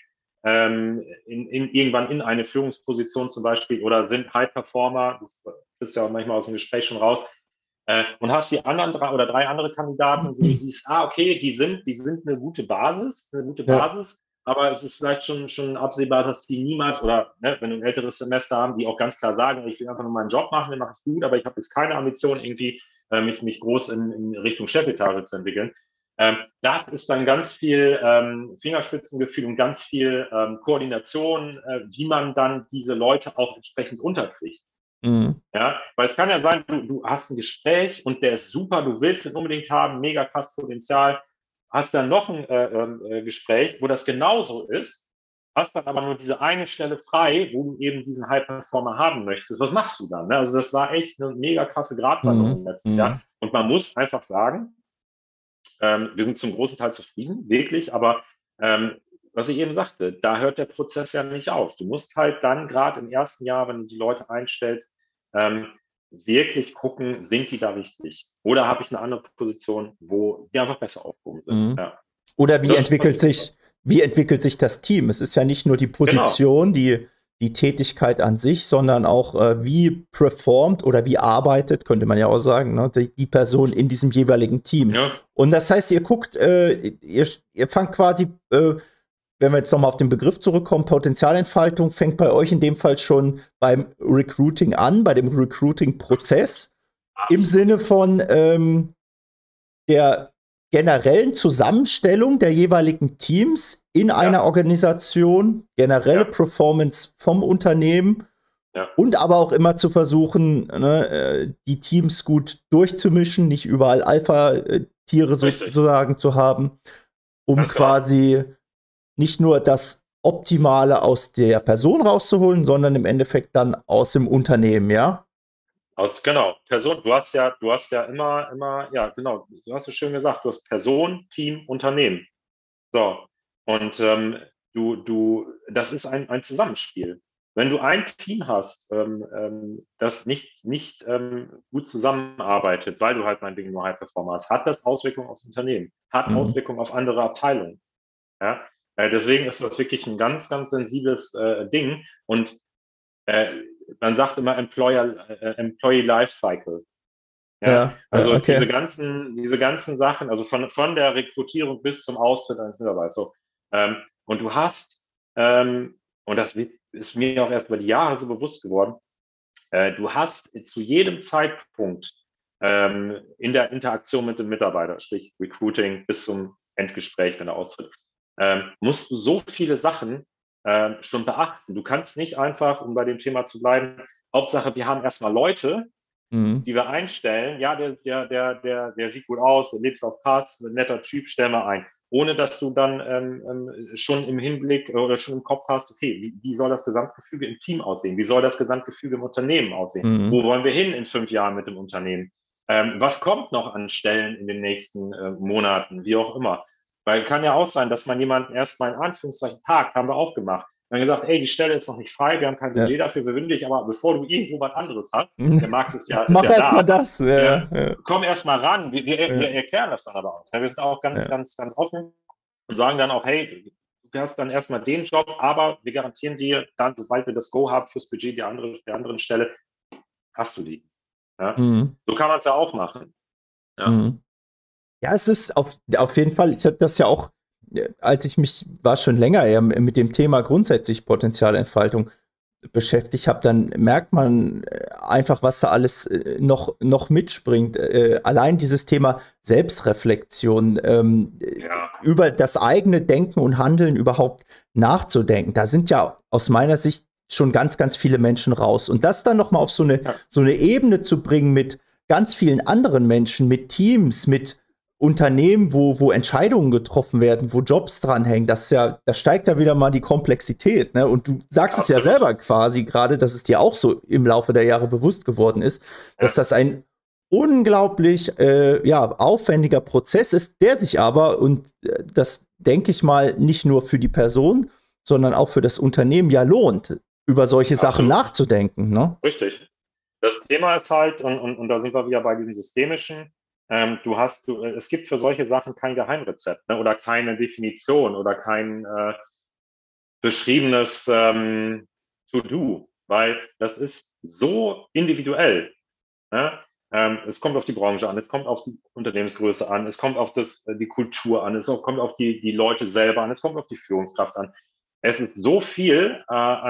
S2: irgendwann in eine Führungsposition zum Beispiel oder sind High Performer, das ist ja auch manchmal aus dem Gespräch schon raus, und hast die anderen 3 andere Kandidaten, wo du siehst, okay, die sind eine gute
S1: Ja.
S2: Basis, aber es ist vielleicht schon absehbar, dass die niemals, oder ne, wenn du ein älteres Semester haben, die auch ganz klar sagen, ich will einfach nur meinen Job machen, den mache ich gut, aber ich habe jetzt keine Ambition, irgendwie mich groß in Richtung Chefetage zu entwickeln. Das ist dann ganz viel Fingerspitzengefühl und ganz viel Koordination, wie man dann diese Leute auch entsprechend unterkriegt.
S1: Mhm.
S2: Ja, weil es kann ja sein, du hast ein Gespräch und der ist super, du willst ihn unbedingt haben, mega krass Potenzial, hast dann noch ein Gespräch, wo das genauso ist, hast dann aber nur diese eine Stelle frei, wo du eben diesen High-Performer haben möchtest. Was machst du dann? Ne? Also das war echt eine mega krasse Gratwanderung letztes Jahr.
S1: Mhm.
S2: Und man muss einfach sagen, wir sind zum großen Teil zufrieden, wirklich, aber was ich eben sagte, da hört der Prozess ja nicht auf. Du musst halt dann gerade im ersten Jahr, wenn du die Leute einstellst, wirklich gucken, sind die da richtig? Oder habe ich eine andere Position, wo die einfach besser aufgehoben sind?
S1: Mhm.
S2: Ja.
S1: Oder
S2: Und das
S1: wie entwickelt sich das Team? Es ist ja nicht nur die
S2: genau.
S1: Position, die Tätigkeit an sich, sondern auch wie performt oder wie arbeitet, könnte man ja auch sagen, ne, die Person in diesem jeweiligen Team.
S2: Ja.
S1: Und das heißt, ihr guckt, ihr fangt quasi, wenn wir jetzt nochmal auf den Begriff zurückkommen, Potenzialentfaltung fängt bei euch in dem Fall schon beim Recruiting an, bei dem Recruiting-Prozess, im
S2: Absolut.
S1: Sinne von der generellen Zusammenstellung der jeweiligen Teams in einer
S2: Ja.
S1: Organisation, generelle
S2: Ja.
S1: Performance vom Unternehmen
S2: Ja.
S1: und aber auch immer zu versuchen, ne, die Teams gut durchzumischen, nicht überall Alpha-Tiere
S2: Richtig.
S1: sozusagen zu haben, um
S2: Ganz genau.
S1: quasi nicht nur das Optimale aus der Person rauszuholen, sondern im Endeffekt dann aus dem Unternehmen, ja?
S2: Genau, Person, du hast ja immer, ja, genau, du hast es schön gesagt, du hast Person, Team, Unternehmen. So. Und das ist ein Zusammenspiel. Wenn du ein Team hast, das nicht gut zusammenarbeitet, weil du halt meinetwegen nur High Performer hast, hat das Auswirkungen aufs Unternehmen, hat
S1: Mhm.
S2: Auswirkungen auf andere Abteilungen. Ja? Deswegen ist das wirklich ein ganz, ganz sensibles Ding. Und äh, man sagt immer Employee Life Cycle. Ja,
S1: Ja,
S2: also
S1: okay.
S2: diese ganzen Sachen, also von der Rekrutierung bis zum Austritt eines Mitarbeiters. So. Und du hast, und das ist mir auch erst über die Jahre so bewusst geworden, du hast zu jedem Zeitpunkt in der Interaktion mit dem Mitarbeiter, sprich Recruiting bis zum Endgespräch, wenn er austritt, musst du so viele Sachen schon beachten. Du kannst nicht einfach, um bei dem Thema zu bleiben, Hauptsache, wir haben erstmal Leute,
S1: Mhm.
S2: die wir einstellen, ja, der sieht gut aus, der Lebenslauf passt, ein netter Typ, stell mal ein. Ohne dass du dann schon im Hinblick oder schon im Kopf hast, okay, wie soll das Gesamtgefüge im Team aussehen? Wie soll das Gesamtgefüge im Unternehmen aussehen?
S1: Mhm.
S2: Wo wollen wir hin in 5 Jahren mit dem Unternehmen? Was kommt noch an Stellen in den nächsten Monaten, wie auch immer? Weil kann ja auch sein, dass man jemanden erstmal in Anführungszeichen tagt, haben wir auch gemacht. Wir haben gesagt, ey, die Stelle ist noch nicht frei, wir haben kein
S1: Ja.
S2: Budget dafür, wir würden dich aber, bevor du irgendwo was anderes hast, der Markt ist
S1: Mach
S2: ja
S1: erst mal
S2: da,
S1: das. Ja, ja,
S2: komm erst mal ran.
S1: ja,
S2: Wir erklären das dann aber auch. Wir sind auch ganz,
S1: ja.
S2: ganz, ganz offen und sagen dann auch, hey, du hast dann erstmal den Job, aber wir garantieren dir dann, sobald wir das Go haben fürs Budget der anderen Stelle, hast du die. Ja?
S1: Mhm.
S2: So kann man es ja auch machen. Ja.
S1: Mhm. Ja, es ist auf jeden Fall, ich hatte das ja auch, als ich mich, war schon länger eher mit dem Thema grundsätzlich Potenzialentfaltung beschäftigt habe, dann merkt man einfach, was da alles noch mitspringt. Allein dieses Thema Selbstreflexion,
S2: Ja.
S1: über das eigene Denken und Handeln überhaupt nachzudenken. Da sind ja aus meiner Sicht schon ganz, ganz viele Menschen raus. Und das dann noch mal auf
S2: Ja.
S1: so eine Ebene zu bringen mit ganz vielen anderen Menschen, mit Teams, mit Unternehmen, wo Entscheidungen getroffen werden, wo Jobs dranhängen, das steigt ja wieder mal die Komplexität. Ne? Und du sagst es ja
S2: Absolut.
S1: selber quasi gerade, dass es dir auch so im Laufe der Jahre bewusst geworden ist, dass
S2: Ja.
S1: das ein unglaublich ja, aufwendiger Prozess ist, der sich aber, und das denke ich mal, nicht nur für die Person, sondern auch für das Unternehmen ja lohnt, über solche Sachen
S2: Absolut.
S1: nachzudenken. Ne?
S2: Richtig. Das Thema ist halt, und da sind wir wieder bei diesem Systemischen, es gibt für solche Sachen kein Geheimrezept, ne, oder keine Definition oder kein beschriebenes To-Do, weil das ist so individuell. Ne? Es kommt auf die Branche an, es kommt auf die Unternehmensgröße an, es kommt auf die Kultur an, kommt auf die Leute selber an, es kommt auf die Führungskraft an. Es ist so viel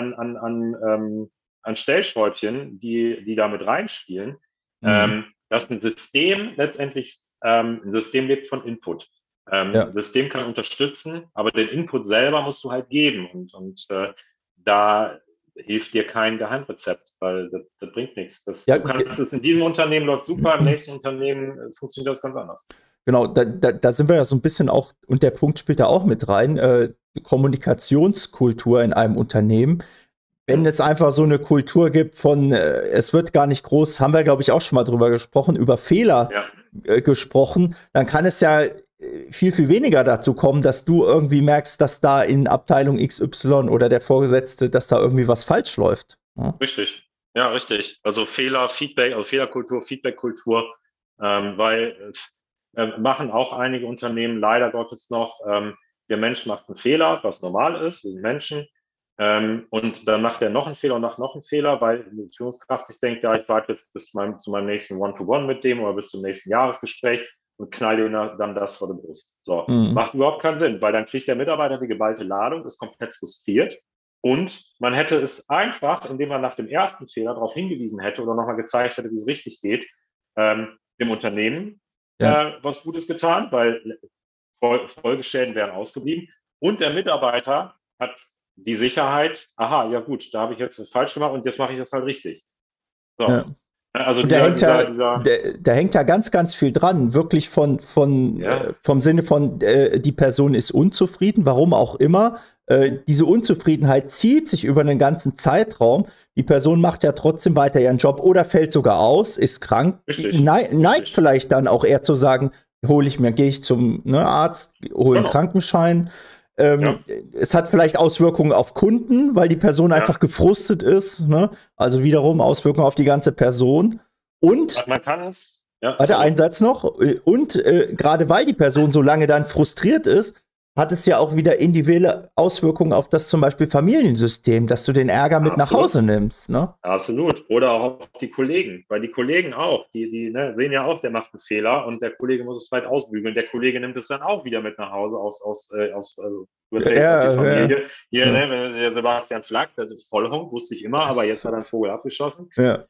S2: an Stellschräubchen, die da mit reinspielen,
S1: Mhm.
S2: dass ein System letztendlich, ein System lebt von Input.
S1: Ja.
S2: System kann unterstützen, aber den Input selber musst du halt geben. Und da hilft dir kein Geheimrezept, weil das bringt nichts.
S1: Ja,
S2: Du kannst es in diesem Unternehmen läuft super, im nächsten Unternehmen funktioniert das ganz anders.
S1: genau, da sind wir ja so ein bisschen auch, und der Punkt spielt da auch mit rein, Kommunikationskultur in einem Unternehmen. Wenn es einfach so eine Kultur gibt von, es wird gar nicht groß, haben wir, glaube ich, auch schon mal drüber gesprochen, über Fehler gesprochen, dann kann es ja viel, viel weniger dazu kommen, dass du irgendwie merkst, dass da in Abteilung XY oder der Vorgesetzte, dass da irgendwie was falsch läuft. Ja?
S2: Richtig, ja, richtig. Also Fehler, Feedback, also Fehlerkultur, Feedbackkultur, weil machen auch einige Unternehmen leider Gottes noch, der Mensch macht einen Fehler, was normal ist, wir sind Menschen, und dann macht er noch einen Fehler und macht noch einen Fehler, weil die Führungskraft sich denkt, ja, ich warte jetzt zu meinem nächsten One-to-One mit dem oder bis zum nächsten Jahresgespräch und knall ihm dann das vor die Brust. So, macht überhaupt keinen Sinn, weil dann kriegt der Mitarbeiter die geballte Ladung, ist komplett frustriert. Und man hätte es einfach, indem man nach dem ersten Fehler darauf hingewiesen hätte oder nochmal gezeigt hätte, wie es richtig geht, dem Unternehmen was Gutes getan, weil Folgeschäden wären ausgeblieben. Und der Mitarbeiter hat die Sicherheit, aha, ja gut, da habe ich jetzt was falsch gemacht und jetzt mache ich das halt richtig. So.
S1: Ja.
S2: Also
S1: da hängt ja ganz, ganz viel dran, wirklich vom Sinne von, die Person ist unzufrieden, warum auch immer. Diese Unzufriedenheit zieht sich über einen ganzen Zeitraum. Die Person macht ja trotzdem weiter ihren Job oder fällt sogar aus, ist krank, neigt vielleicht dann auch eher zu sagen, gehe ich zum Arzt, hole einen Krankenschein. Es hat vielleicht Auswirkungen auf Kunden, weil die Person einfach gefrustet ist. Ne? Also wiederum Auswirkungen auf die ganze Person. Und
S2: man kann es.
S1: Warte, ein Satz noch. Und gerade weil die Person so lange dann frustriert ist, hat es ja auch wieder individuelle Auswirkungen auf das zum Beispiel Familiensystem, dass du den Ärger mit nach Hause nimmst. Ne?
S2: Absolut. Oder auch auf die Kollegen, weil die Kollegen auch, die sehen ja auch, der macht einen Fehler und der Kollege muss es vielleicht ausbügeln. Der Kollege nimmt es dann auch wieder mit nach Hause überträgt auf die Familie. Hier, der Sebastian Flack, das ist Vollhonk, wusste ich immer, aber jetzt hat er einen Vogel abgeschossen.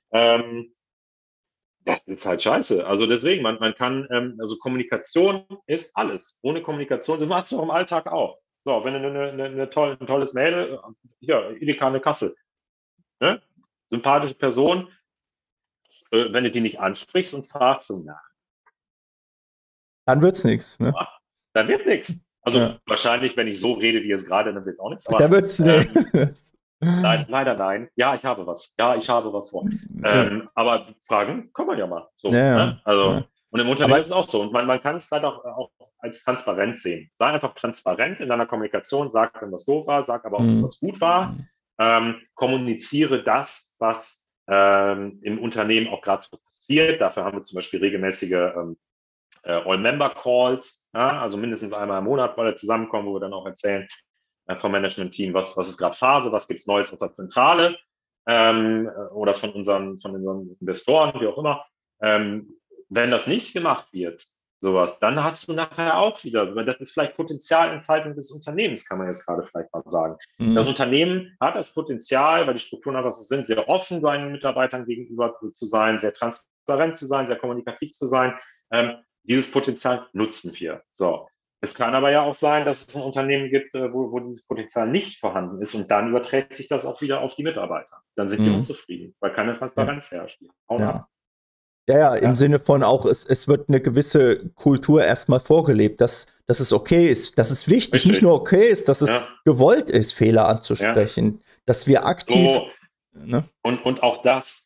S2: Das ist halt scheiße. Also deswegen, man kann, also Kommunikation ist alles. Ohne Kommunikation, das machst du auch im Alltag auch. So, wenn du ein tolles Mädel, ja, Edeka eine Kasse, ne? Sympathische Person, wenn du die nicht ansprichst und fragst, so, na,
S1: dann wird's nichts. Ne?
S2: Dann wird nichts. Also wahrscheinlich, wenn ich so rede wie jetzt gerade, dann wird es auch nichts.
S1: Da wird's
S2: nein, leider nein. Ja, ich habe was. Ja, ich habe was vor. Aber Fragen kann man ja mal. So, ne? Also, und im Unternehmen ist es auch so. Und man kann es vielleicht auch als transparent sehen. Sei einfach transparent in deiner Kommunikation. Sag, wenn was doof war, sag aber auch, wenn was gut war. Kommuniziere das, was im Unternehmen auch gerade so passiert. Dafür haben wir zum Beispiel regelmäßige All-Member-Calls, also mindestens einmal im Monat, weil wir zusammenkommen, wo wir dann auch erzählen vom Management-Team, was ist gerade Phase, was gibt es Neues aus der Zentrale oder von unseren Investoren, wie auch immer. Wenn das nicht gemacht wird, sowas, dann hast du nachher auch wieder, weil das ist vielleicht Potenzialentfaltung des Unternehmens, kann man jetzt gerade vielleicht mal sagen. Das Unternehmen hat das Potenzial, weil die Strukturen einfach so sind, sehr offen seinen Mitarbeitern gegenüber zu sein, sehr transparent zu sein, sehr kommunikativ zu sein. Dieses Potenzial nutzen wir. So. Es kann aber ja auch sein, dass es ein Unternehmen gibt, wo dieses Potenzial nicht vorhanden ist und dann überträgt sich das auch wieder auf die Mitarbeiter. Dann sind die unzufrieden, weil keine Transparenz herrscht.
S1: Ja, im Sinne von auch, es wird eine gewisse Kultur erstmal vorgelebt, dass es okay ist, dass es wichtig, richtig, nicht nur okay ist, dass es gewollt ist, Fehler anzusprechen, dass wir aktiv.
S2: So, ne? Und auch das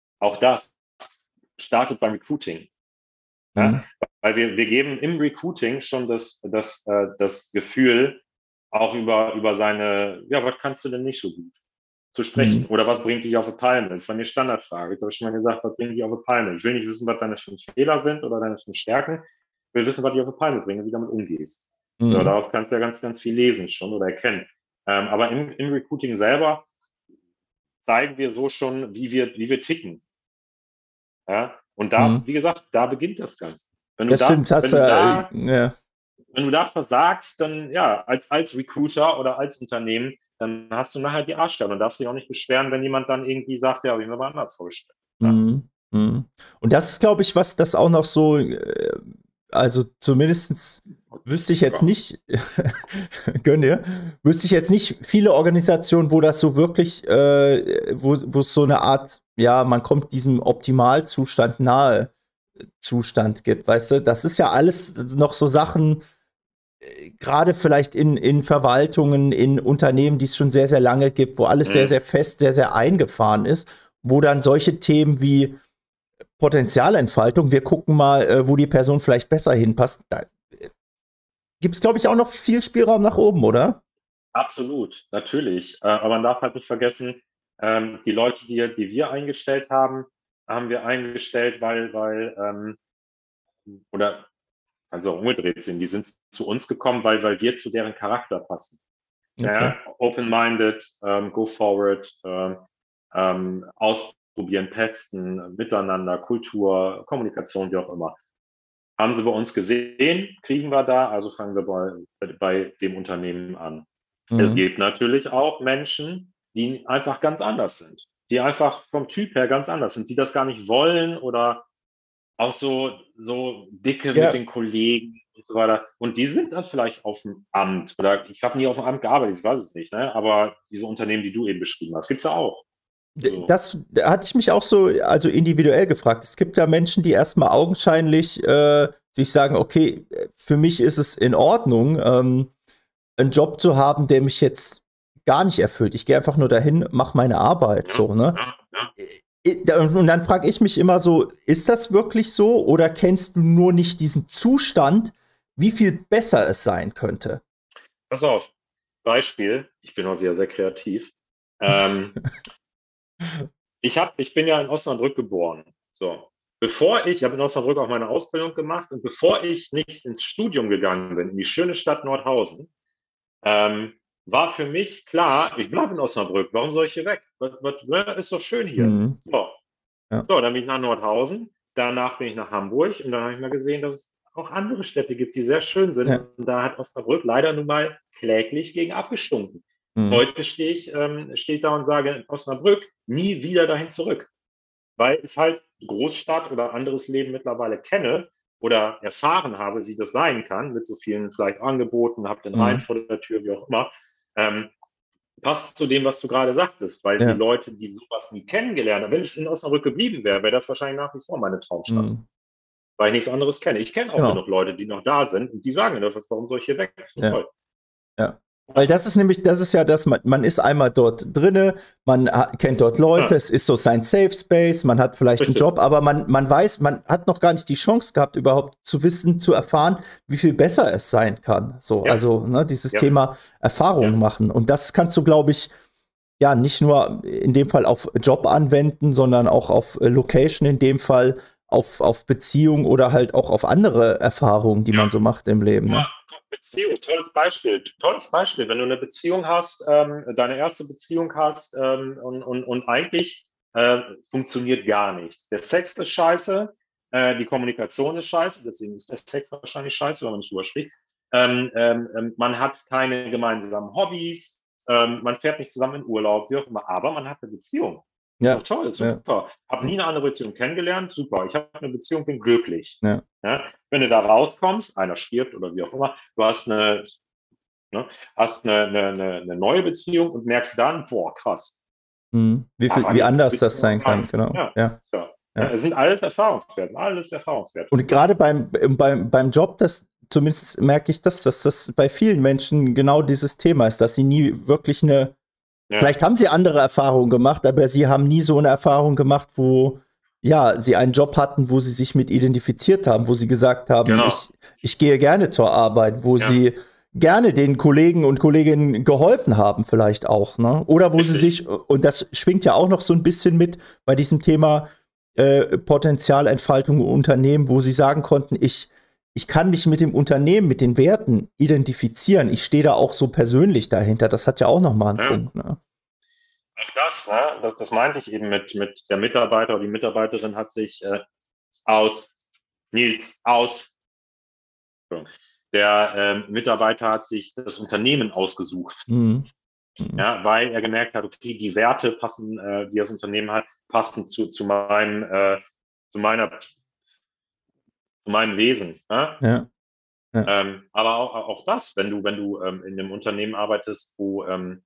S2: startet beim Recruiting. Ja? Weil wir geben im Recruiting schon das Gefühl, auch über seine, ja, was kannst du denn nicht so gut zu sprechen? Oder was bringt dich auf die Palme? Das war eine Standardfrage. Ich habe schon mal gesagt, was bringt dich auf die Palme? Ich will nicht wissen, was deine 5 Fehler sind oder deine 5 Stärken. Ich will wissen, was dich auf die Palme bringt und wie du damit umgehst. So, daraus kannst du ja ganz, ganz viel lesen schon oder erkennen. Aber im Recruiting selber zeigen wir so schon, wie wir ticken. Ja? Und da, wie gesagt, da beginnt das Ganze. Wenn du da versagst, dann ja, als Recruiter oder als Unternehmen, dann hast du nachher die Arschstelle und darfst dich auch nicht beschweren, wenn jemand dann irgendwie sagt, ja, habe ich mir mal anders vorgestellt. Ja.
S1: Und das ist, glaube ich, was das auch noch so, also zumindest wüsste ich jetzt nicht, gönn dir, wüsste ich jetzt nicht viele Organisationen, wo das so wirklich, wo es so eine Art, ja, man kommt diesem Optimalzustand nahe Zustand gibt, weißt du? Das ist ja alles noch so Sachen, gerade vielleicht in Verwaltungen, in Unternehmen, die es schon sehr, sehr lange gibt, wo alles sehr, sehr fest, sehr, sehr eingefahren ist, wo dann solche Themen wie Potenzialentfaltung, wir gucken mal, wo die Person vielleicht besser hinpasst, da gibt es, glaube ich, auch noch viel Spielraum nach oben, oder?
S2: Absolut, natürlich. Aber man darf halt nicht vergessen, die Leute, die wir eingestellt haben, haben wir eingestellt, oder also umgedreht sind. Die sind zu uns gekommen, weil wir zu deren Charakter passen.
S1: Okay.
S2: Ja, open-minded, go forward, ausprobieren, testen, miteinander, Kultur, Kommunikation, wie auch immer. Haben sie bei uns gesehen, kriegen wir da, also fangen wir bei dem Unternehmen an. Es gibt natürlich auch Menschen, die einfach ganz anders sind, die einfach vom Typ her ganz anders sind, die das gar nicht wollen oder auch so dicke mit den Kollegen und so weiter. Und die sind dann vielleicht auf dem Amt oder ich habe nie auf dem Amt gearbeitet, ich weiß es nicht, ne? Aber diese Unternehmen, die du eben beschrieben hast, gibt es ja auch. So.
S1: Das da hatte ich mich auch so, also individuell gefragt. Es gibt ja Menschen, die erstmal augenscheinlich sich sagen, okay, für mich ist es in Ordnung, einen Job zu haben, der mich jetzt gar nicht erfüllt. Ich gehe einfach nur dahin, mache meine Arbeit, so, ne? Und dann frage ich mich immer so, ist das wirklich so oder kennst du nur nicht diesen Zustand, wie viel besser es sein könnte?
S2: Pass auf, Beispiel, ich bin auch wieder sehr kreativ. Ich bin ja in Osnabrück geboren. So. Ich habe in Osnabrück auch meine Ausbildung gemacht und bevor ich nicht ins Studium gegangen bin, in die schöne Stadt Nordhausen, war für mich klar, ich bleibe in Osnabrück, warum soll ich hier weg? Ist doch schön hier. So.
S1: Ja.
S2: So, dann bin ich nach Nordhausen, danach bin ich nach Hamburg und dann habe ich mal gesehen, dass es auch andere Städte gibt, die sehr schön sind.
S1: Ja.
S2: Und da hat Osnabrück leider nun mal kläglich gegen abgestunken. Heute stehe ich da und sage in Osnabrück nie wieder dahin zurück, weil ich halt Großstadt oder anderes Leben mittlerweile kenne oder erfahren habe, wie das sein kann, mit so vielen vielleicht Angeboten, habe den Rhein vor der Tür, wie auch immer. Passt zu dem, was du gerade sagtest, weil die Leute, die sowas nie kennengelernt haben, wenn ich in Osnabrück geblieben wäre, wäre das wahrscheinlich nach wie vor meine Traumstadt, weil ich nichts anderes kenne. Ich kenne auch genug Leute, die noch da sind und die sagen, warum soll ich hier weg? Das ist toll.
S1: Ja. Weil das ist ja das, man ist einmal dort drinne, man kennt dort Leute, es ist so sein Safe Space, man hat vielleicht einen Job, aber man weiß, man hat noch gar nicht die Chance gehabt, überhaupt zu wissen, zu erfahren, wie viel besser es sein kann. So, also, ne, dieses Thema Erfahrung machen. Und das kannst du, glaube ich, ja, nicht nur in dem Fall auf Job anwenden, sondern auch auf Location in dem Fall, auf Beziehung oder halt auch auf andere Erfahrungen, die man so macht im Leben. Ne?
S2: Beziehung, tolles Beispiel. Tolles Beispiel. Wenn du eine Beziehung hast, deine erste Beziehung hast und eigentlich funktioniert gar nichts. Der Sex ist scheiße, die Kommunikation ist scheiße, deswegen ist der Sex wahrscheinlich scheiße, wenn man nicht drüber spricht. Man hat keine gemeinsamen Hobbys, man fährt nicht zusammen in Urlaub, wie auch immer, aber man hat eine Beziehung. Ja. Doch toll, super. Habe nie eine andere Beziehung kennengelernt, super. Ich habe eine Beziehung, bin glücklich. Ja. Ja? Wenn du da rauskommst, einer stirbt oder wie auch immer, du hast eine neue Beziehung und merkst dann, boah, krass.
S1: Wie anders das sein kann, genau.
S2: Ja. Es sind alles Erfahrungswerte.
S1: Und gerade beim Job, zumindest merke ich dass das bei vielen Menschen genau dieses Thema ist, dass sie nie wirklich vielleicht haben sie andere Erfahrungen gemacht, aber sie haben nie so eine Erfahrung gemacht, wo sie einen Job hatten, wo sie sich mit identifiziert haben, wo sie gesagt haben, ich gehe gerne zur Arbeit, wo sie gerne den Kollegen und Kolleginnen geholfen haben vielleicht auch, ne? Oder wo sie sich, und das schwingt ja auch noch so ein bisschen mit bei diesem Thema Potenzialentfaltung im Unternehmen, wo sie sagen konnten, ich kann mich mit dem Unternehmen, mit den Werten identifizieren. Ich stehe da auch so persönlich dahinter. Das hat ja auch noch mal einen Punkt. Ne?
S2: Auch das meinte ich eben mit der Mitarbeiter oder die Mitarbeiterin hat sich der Mitarbeiter hat sich das Unternehmen ausgesucht. Ja, weil er gemerkt hat, okay, die Werte passen, die das Unternehmen hat, passen zu meinem Wesen. Ja?
S1: Ja.
S2: Aber auch das, wenn du in einem Unternehmen arbeitest, wo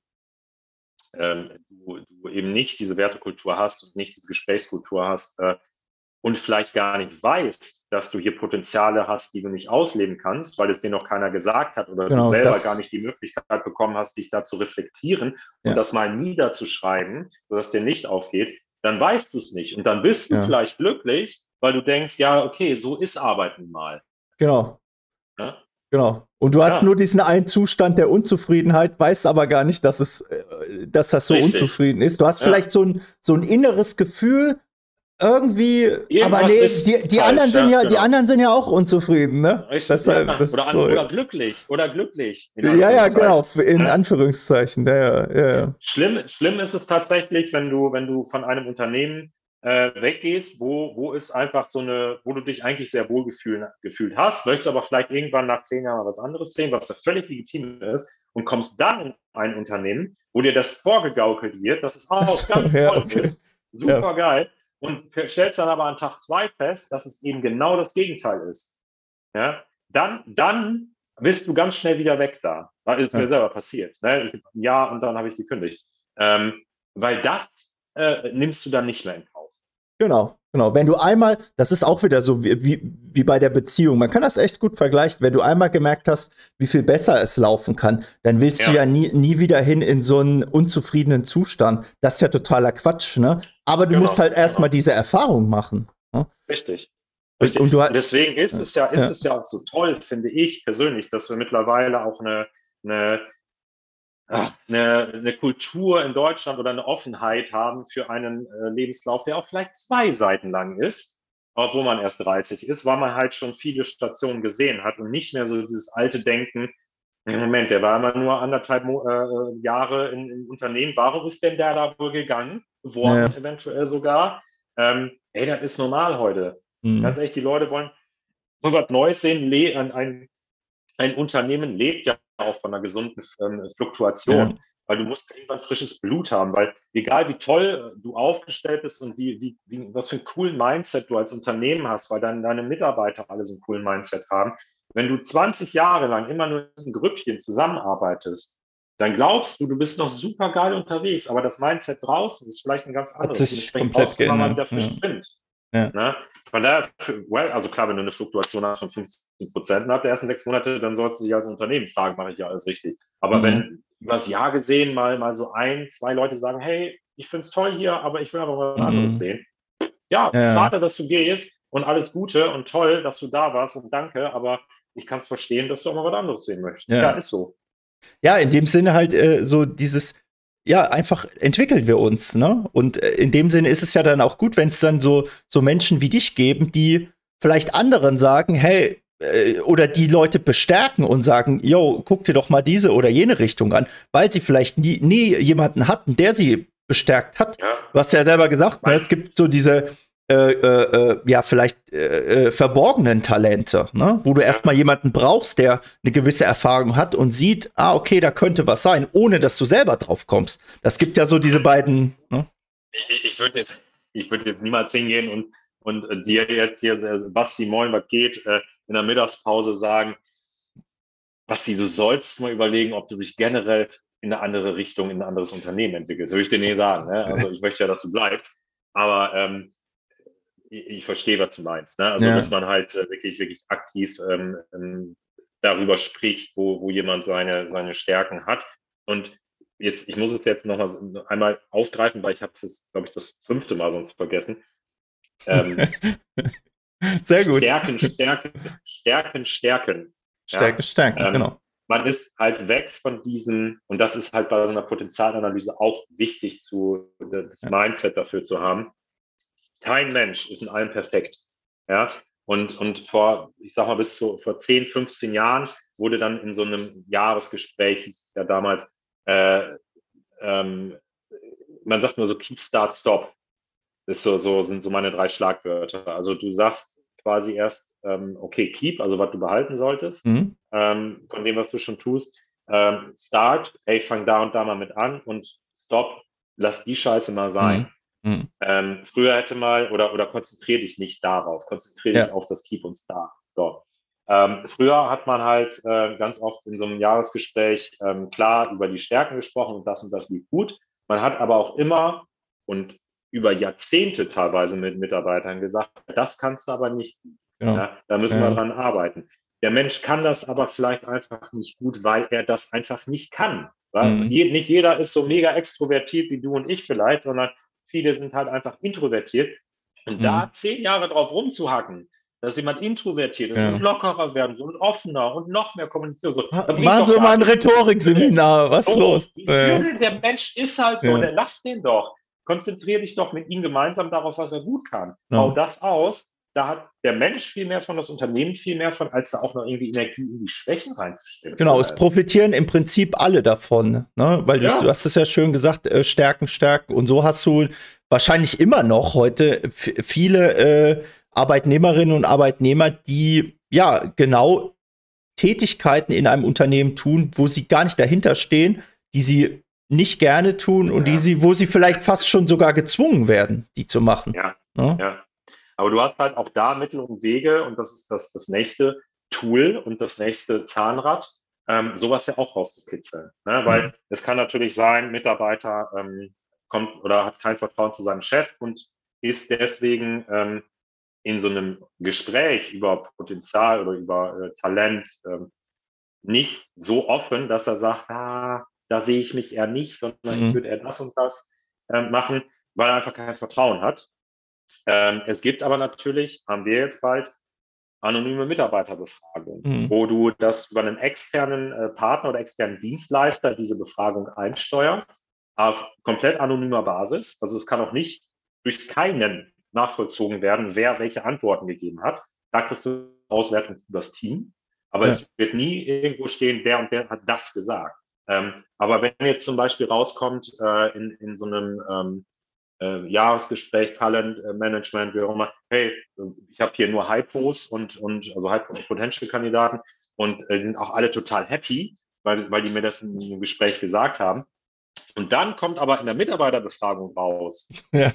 S2: du eben nicht diese Wertekultur hast und nicht diese Gesprächskultur hast, und vielleicht gar nicht weißt, dass du hier Potenziale hast, die du nicht ausleben kannst, weil es dir noch keiner gesagt hat oder du
S1: Genau,
S2: selber gar
S1: das,
S2: nicht die Möglichkeit bekommen hast, dich da zu reflektieren und
S1: ja,
S2: das mal niederzuschreiben, sodass dir nicht aufgeht, dann weißt du es nicht. Und dann bist du
S1: ja,
S2: vielleicht glücklich, weil du denkst, ja, okay, so ist Arbeiten mal.
S1: genau.
S2: Ja,
S1: Genau. Und du hast nur
S2: ja,
S1: diesen einen Zustand der Unzufriedenheit, weißt aber gar nicht, dass das so
S2: richtig.
S1: unzufrieden ist. Du hast
S2: Ja.
S1: vielleicht so ein inneres Gefühl, irgendwie, aber
S2: Irgendwas
S1: nee,
S2: ist falsch, ja,
S1: die
S2: genau.
S1: anderen sind ja auch unzufrieden, ne?
S2: Richtig,
S1: Deshalb,
S2: ja.
S1: das ist so.
S2: Oder glücklich, in
S1: Ja, ja, genau,
S2: Anführungszeichen.
S1: in
S2: Ja.
S1: Anführungszeichen. Ja, ja, ja, ja.
S2: Schlimm ist es tatsächlich, wenn du von einem Unternehmen weggehst, wo es einfach wo du dich eigentlich sehr wohl gefühlt hast, möchtest aber vielleicht irgendwann nach 10 Jahren was anderes sehen, was da völlig legitim ist, und kommst dann in ein Unternehmen, wo dir das vorgegaukelt wird, dass es auch
S1: Also,
S2: ganz
S1: ja,
S2: toll
S1: okay.
S2: ist,
S1: Ja,
S2: super geil, und stellst dann aber an Tag 2 fest, dass es eben genau das Gegenteil ist. Ja, dann bist du ganz schnell wieder weg da. Das ist mir
S1: ja.
S2: selber passiert. Ne? Ein Jahr und dann habe ich gekündigt. Weil das nimmst du dann nicht mehr in Kauf.
S1: Genau, genau. Wenn du einmal, das ist auch wieder so wie bei der Beziehung. Man kann das echt gut vergleichen. Wenn du einmal gemerkt hast, wie viel besser es laufen kann, dann willst du
S2: Ja,
S1: ja nie wieder hin in so einen unzufriedenen Zustand. Das ist ja totaler Quatsch, ne? Aber du musst halt erstmal
S2: genau.
S1: diese Erfahrung machen. Ne?
S2: Richtig.
S1: Und
S2: Richtig.
S1: du
S2: Und
S1: hast,
S2: deswegen ist
S1: ja,
S2: es ja auch so toll, finde ich persönlich, dass wir mittlerweile auch eine, eine Kultur in Deutschland oder eine Offenheit haben für einen Lebenslauf, der auch vielleicht 2 Seiten lang ist, obwohl man erst 30 ist, weil man halt schon viele Stationen gesehen hat und nicht mehr so dieses alte Denken, Moment, der war immer nur 1,5 Jahre im Unternehmen. Warum ist denn der da wohl gegangen?
S1: ja,
S2: Worden, eventuell sogar. Ey, das ist normal heute.
S1: hm,
S2: Ganz ehrlich, die Leute wollen was Neues sehen. Ein Unternehmen lebt ja auch von einer gesunden
S1: ja,
S2: Fluktuation, weil du musst irgendwann frisches Blut haben, weil egal wie toll du aufgestellt bist und was für einen coolen Mindset du als Unternehmen hast, weil deine Mitarbeiter alle so einen coolen Mindset haben, wenn du 20 Jahre lang immer nur in diesem Grüppchen zusammenarbeitest, dann glaubst du, du bist noch super geil unterwegs, aber das Mindset draußen ist vielleicht ein ganz
S1: hat
S2: anderes.
S1: sich
S2: Dementsprechend
S1: komplett
S2: brauchst du immer mal
S1: geändert.
S2: wieder
S1: Ja,
S2: frischen Wind.
S1: ja,
S2: Ne? Von daher, also klar, wenn du eine Fluktuation hast von 15% innerhalb der ersten 6 Monate, dann sollst du dich als Unternehmen fragen, mache ich ja alles richtig. Aber
S1: hm,
S2: wenn über das Jahr gesehen mal so 1, 2 Leute sagen, hey, ich finde es toll hier, aber ich will einfach mal was anderes
S1: hm,
S2: sehen. Ja,
S1: ja.
S2: schade, dass du gehst und alles Gute und toll, dass du da warst und danke, aber ich kann es verstehen, dass du auch mal was anderes sehen möchtest. Ja,
S1: Ja.
S2: ist so.
S1: Ja, in dem Sinne halt so dieses, ja, einfach entwickeln wir uns, ne? Und in dem Sinne ist es ja dann auch gut, wenn es dann so Menschen wie dich geben, die vielleicht anderen sagen, hey, oder die Leute bestärken und sagen, yo, guck dir doch mal diese oder jene Richtung an, weil sie vielleicht nie jemanden hatten, der sie bestärkt hat.
S2: Ja,
S1: Du hast ja selber gesagt, ne,
S2: mein,
S1: es gibt so diese ja, vielleicht verborgenen Talente, ne? Wo du
S2: ja.
S1: erstmal jemanden brauchst, der eine gewisse Erfahrung hat und sieht, ah, okay, da könnte was sein, ohne dass du selber drauf kommst. Das gibt ja so diese beiden, ne?
S2: Ich würde jetzt niemals hingehen und dir jetzt hier, Basti, moin, was geht, in der Mittagspause sagen, Basti, du sollst mal überlegen, ob du dich generell in eine andere Richtung, in ein anderes Unternehmen entwickelst. Das würde ich dir nie sagen. Ne? Also ich möchte ja, dass du bleibst. Aber ich verstehe, was du meinst. Ne? Also, dass
S1: Ja.
S2: man halt wirklich aktiv darüber spricht, wo jemand seine Stärken hat. Und jetzt, ich muss es jetzt noch mal einmal aufgreifen, weil ich habe es jetzt, glaube ich, das 5. Mal sonst vergessen. Ähm,
S1: Sehr gut.
S2: Stärken. Ja?
S1: Stärken,
S2: Ähm,
S1: genau.
S2: man ist halt weg von diesem, und das ist halt bei so einer Potenzialanalyse auch wichtig, das
S1: Ja.
S2: Mindset dafür zu haben. Kein Mensch ist in allem perfekt. Ja? Und ich sag mal, vor 10, 15 Jahren wurde dann in so einem Jahresgespräch, hieß es ja damals, äh, ähm, man sagt nur so Keep, Start, Stop. Sind so meine 3 Schlagwörter. Also du sagst quasi erst, okay, Keep, also was du behalten solltest,
S1: Mhm.
S2: von dem, was du schon tust. Start, ey, fang da und da mal mit an, und Stop, lass die Scheiße mal sein.
S1: Mhm. Mhm.
S2: Früher hätte mal, oder konzentriere dich nicht darauf, konzentriere dich
S1: Ja.
S2: auf das Keep und Start. So. Früher hat man halt ganz oft in so einem Jahresgespräch klar über die Stärken gesprochen und das lief gut. Man hat aber auch immer und über Jahrzehnte teilweise mit Mitarbeitern gesagt, das kannst du aber nicht.
S1: Genau.
S2: Ja, da müssen wir dran arbeiten. Der Mensch kann das aber vielleicht einfach nicht gut, weil er das einfach nicht kann. Nicht jeder ist so mega extrovertiert wie du und ich vielleicht, sondern viele sind halt einfach introvertiert. Und da 10 Jahre drauf rumzuhacken, dass jemand introvertiert ist und lockerer werden soll und offener und noch mehr kommunizieren soll.
S1: Machen Sie mal ein Rhetorikseminar, was ist los?
S2: Der Mensch ist halt so, lass den doch. Konzentriere dich doch mit ihm gemeinsam darauf, was er gut kann. Bau das aus. Da hat der Mensch viel mehr von, das Unternehmen viel mehr von, als da auch noch irgendwie Energie in die Schwächen reinzustellen.
S1: Genau, es profitieren im Prinzip alle davon, ne? Weil du hast es ja schön gesagt, Stärken. Und so hast du wahrscheinlich immer noch heute viele Arbeitnehmerinnen und Arbeitnehmer, die ja genau Tätigkeiten in einem Unternehmen tun, wo sie gar nicht dahinter stehen, die sie nicht gerne tun und wo sie vielleicht fast schon sogar gezwungen werden, die zu machen.
S2: Ja. Aber du hast halt auch da Mittel und Wege und das ist das nächste Tool und das nächste Zahnrad, sowas ja auch rauszukitzeln. Ne? Weil es kann natürlich sein, Mitarbeiter kommt oder hat kein Vertrauen zu seinem Chef und ist deswegen in so einem Gespräch über Potenzial oder über Talent nicht so offen, dass er sagt, da sehe ich mich eher nicht, sondern ich würde eher das und das machen, weil er einfach kein Vertrauen hat. Es gibt aber natürlich, haben wir jetzt bald, anonyme Mitarbeiterbefragungen, wo du das über einen externen Partner oder externen Dienstleister diese Befragung einsteuerst, auf komplett anonymer Basis. Also es kann auch nicht durch keinen nachvollzogen werden, wer welche Antworten gegeben hat. Da kriegst du Auswertung für das Team. Aber es wird nie irgendwo stehen, der und der hat das gesagt. Aber wenn jetzt zum Beispiel rauskommt in so einem Jahresgespräch, Talentmanagement, wie auch immer, hey, ich habe hier nur Hypos und also High-Potential-Kandidaten und die sind auch alle total happy, weil die mir das im Gespräch gesagt haben. Und dann kommt aber in der Mitarbeiterbefragung raus,